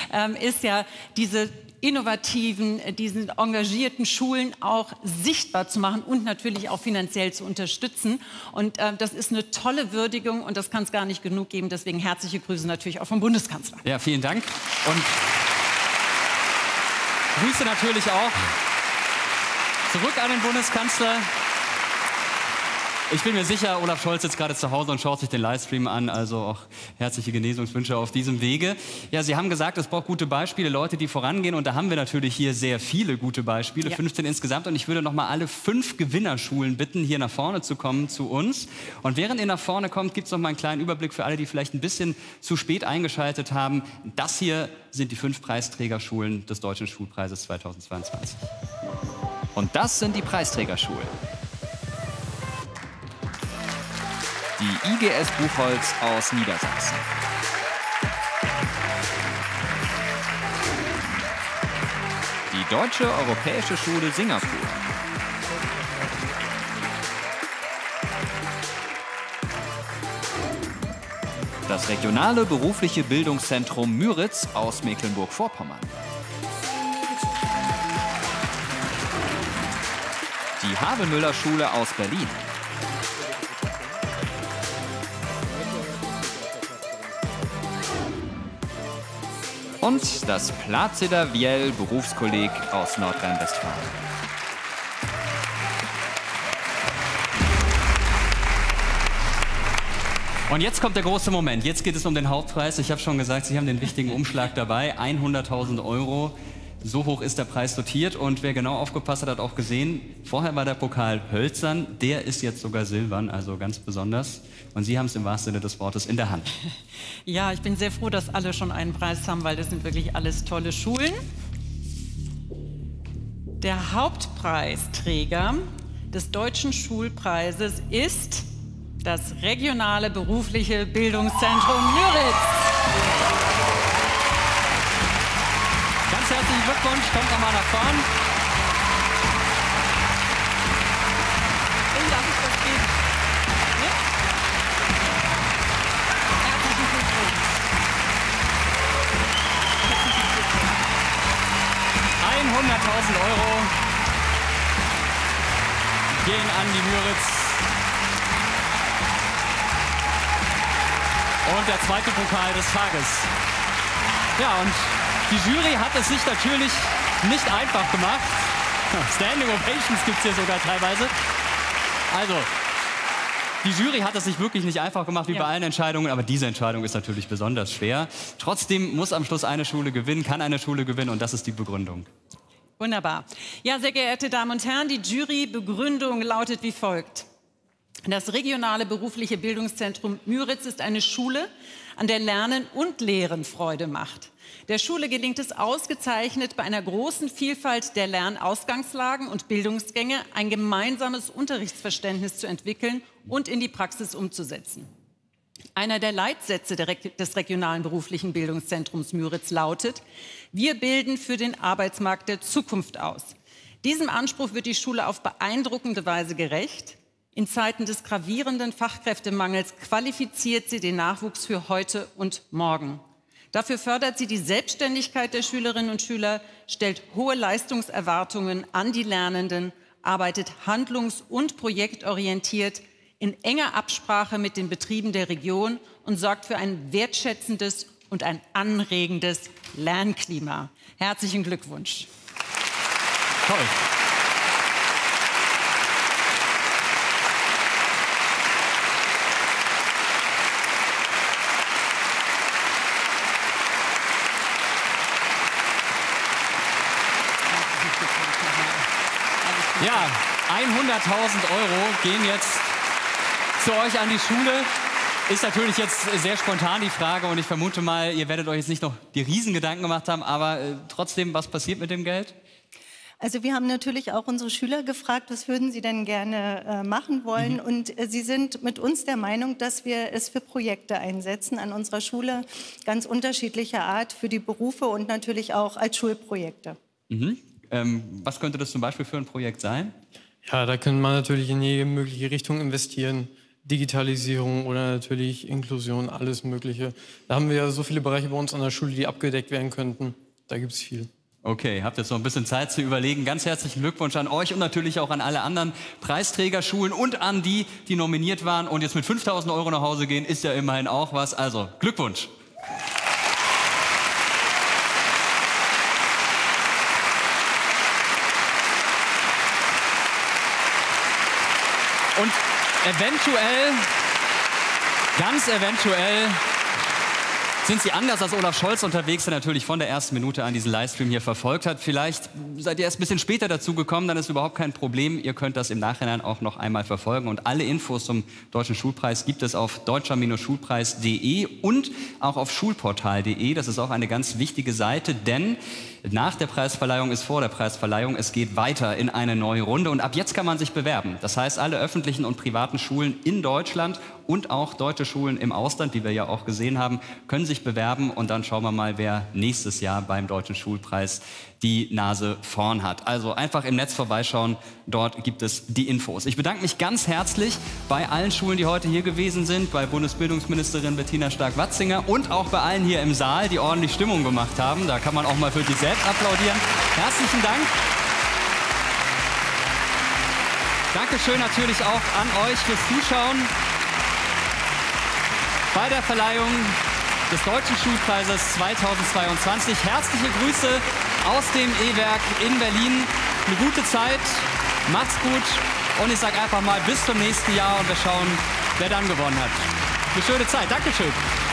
ist ja diese innovativen, diesen engagierten Schulen auch sichtbar zu machen und natürlich auch finanziell zu unterstützen. Und das ist eine tolle Würdigung und das kann es gar nicht genug geben. Deswegen herzliche Grüße natürlich auch vom Bundeskanzler. Ja, vielen Dank. Und Grüße natürlich auch zurück an den Bundeskanzler. Ich bin mir sicher, Olaf Scholz sitzt gerade zu Hause und schaut sich den Livestream an. Also auch herzliche Genesungswünsche auf diesem Wege. Ja, Sie haben gesagt, es braucht gute Beispiele, Leute, die vorangehen. Und da haben wir natürlich hier sehr viele gute Beispiele, 15 insgesamt. Und ich würde noch mal alle 5 Gewinnerschulen bitten, hier nach vorne zu kommen zu uns. Und während ihr nach vorne kommt, gibt es noch mal einen kleinen Überblick für alle, die vielleicht ein bisschen zu spät eingeschaltet haben. Das hier sind die 5 Preisträgerschulen des Deutschen Schulpreises 2022. Und das sind die Preisträgerschulen. Die IGS Buchholz aus Niedersachsen. Die Deutsche Europäische Schule Singapur. Das regionale berufliche Bildungszentrum Müritz aus Mecklenburg-Vorpommern. Die Havelmüller-Schule aus Berlin. Und das Placider Viel Berufskolleg aus Nordrhein-Westfalen. Und jetzt kommt der große Moment. Jetzt geht es um den Hauptpreis. Ich habe schon gesagt, Sie haben den wichtigen Umschlag dabei. 100.000 €. So hoch ist der Preis dotiert. Und wer genau aufgepasst hat, hat auch gesehen, vorher war der Pokal hölzern. Der ist jetzt sogar silbern, also ganz besonders. Und Sie haben es im wahrsten Sinne des Wortes in der Hand. Ja, ich bin sehr froh, dass alle schon einen Preis haben, weil das sind wirklich alles tolle Schulen. Der Hauptpreisträger des Deutschen Schulpreises ist das regionale berufliche Bildungszentrum Müritz. Ganz herzlichen Glückwunsch, kommt nochmal nach vorn. Darf ich das geben? Ja? Herzlichen Glückwunsch. 100.000 € gehen an die Müritz. Und der zweite Pokal des Tages. Ja, und die Jury hat es sich natürlich nicht einfach gemacht. Standing Ovations gibt es hier sogar teilweise. Also, die Jury hat es sich wirklich nicht einfach gemacht, wie bei allen Entscheidungen. Aber diese Entscheidung ist natürlich besonders schwer. Trotzdem muss am Schluss eine Schule gewinnen, kann eine Schule gewinnen. Und das ist die Begründung. Wunderbar. Ja, sehr geehrte Damen und Herren, die Jurybegründung lautet wie folgt. Das regionale berufliche Bildungszentrum Müritz ist eine Schule, an der Lernen und Lehren Freude macht. Der Schule gelingt es ausgezeichnet, bei einer großen Vielfalt der Lernausgangslagen und Bildungsgänge ein gemeinsames Unterrichtsverständnis zu entwickeln und in die Praxis umzusetzen. Einer der Leitsätze des regionalen beruflichen Bildungszentrums Müritz lautet: Wir bilden für den Arbeitsmarkt der Zukunft aus. Diesem Anspruch wird die Schule auf beeindruckende Weise gerecht. In Zeiten des gravierenden Fachkräftemangels qualifiziert sie den Nachwuchs für heute und morgen. Dafür fördert sie die Selbstständigkeit der Schülerinnen und Schüler, stellt hohe Leistungserwartungen an die Lernenden, arbeitet handlungs- und projektorientiert in enger Absprache mit den Betrieben der Region und sorgt für ein wertschätzendes und ein anregendes Lernklima. Herzlichen Glückwunsch. Toll. Ja, 100.000 € gehen jetzt zu euch an die Schule. Ist natürlich jetzt sehr spontan die Frage und ich vermute mal, ihr werdet euch jetzt nicht noch die Riesengedanken gemacht haben, aber trotzdem, was passiert mit dem Geld? Also wir haben natürlich auch unsere Schüler gefragt, was würden sie denn gerne machen wollen. Und sie sind mit uns der Meinung, dass wir es für Projekte einsetzen an unserer Schule, ganz unterschiedlicher Art für die Berufe und natürlich auch als Schulprojekte. Was könnte das zum Beispiel für ein Projekt sein? Ja, da könnte man natürlich in jede mögliche Richtung investieren. Digitalisierung oder natürlich Inklusion, alles Mögliche. Da haben wir ja so viele Bereiche bei uns an der Schule, die abgedeckt werden könnten. Da gibt es viel. Okay, habt jetzt noch ein bisschen Zeit zu überlegen. Ganz herzlichen Glückwunsch an euch und natürlich auch an alle anderen Preisträgerschulen und an die, die nominiert waren und jetzt mit 5.000 € nach Hause gehen, ist ja immerhin auch was. Also Glückwunsch. Und eventuell, ganz eventuell, sind Sie anders als Olaf Scholz unterwegs, der natürlich von der ersten Minute an diesen Livestream hier verfolgt hat. Vielleicht seid ihr erst ein bisschen später dazu gekommen, dann ist überhaupt kein Problem. Ihr könnt das im Nachhinein auch noch einmal verfolgen. Und alle Infos zum Deutschen Schulpreis gibt es auf deutscher-schulpreis.de und auch auf schulportal.de. Das ist auch eine ganz wichtige Seite, denn nach der Preisverleihung ist vor der Preisverleihung. Es geht weiter in eine neue Runde und ab jetzt kann man sich bewerben. Das heißt, alle öffentlichen und privaten Schulen in Deutschland und auch deutsche Schulen im Ausland, wie wir ja auch gesehen haben, können sich bewerben und dann schauen wir mal, wer nächstes Jahr beim Deutschen Schulpreis die Nase vorn hat. Also einfach im Netz vorbeischauen, dort gibt es die Infos. Ich bedanke mich ganz herzlich bei allen Schulen, die heute hier gewesen sind, bei Bundesbildungsministerin Bettina Stark-Watzinger und auch bei allen hier im Saal, die ordentlich Stimmung gemacht haben. Da kann man auch mal für sich selbst applaudieren. Herzlichen Dank. Dankeschön natürlich auch an euch fürs Zuschauen bei der Verleihung des Deutschen Schulpreises 2022. Herzliche Grüße aus dem E-Werk in Berlin. Eine gute Zeit, macht's gut und ich sage einfach mal bis zum nächsten Jahr und wir schauen, wer dann gewonnen hat. Eine schöne Zeit. Dankeschön.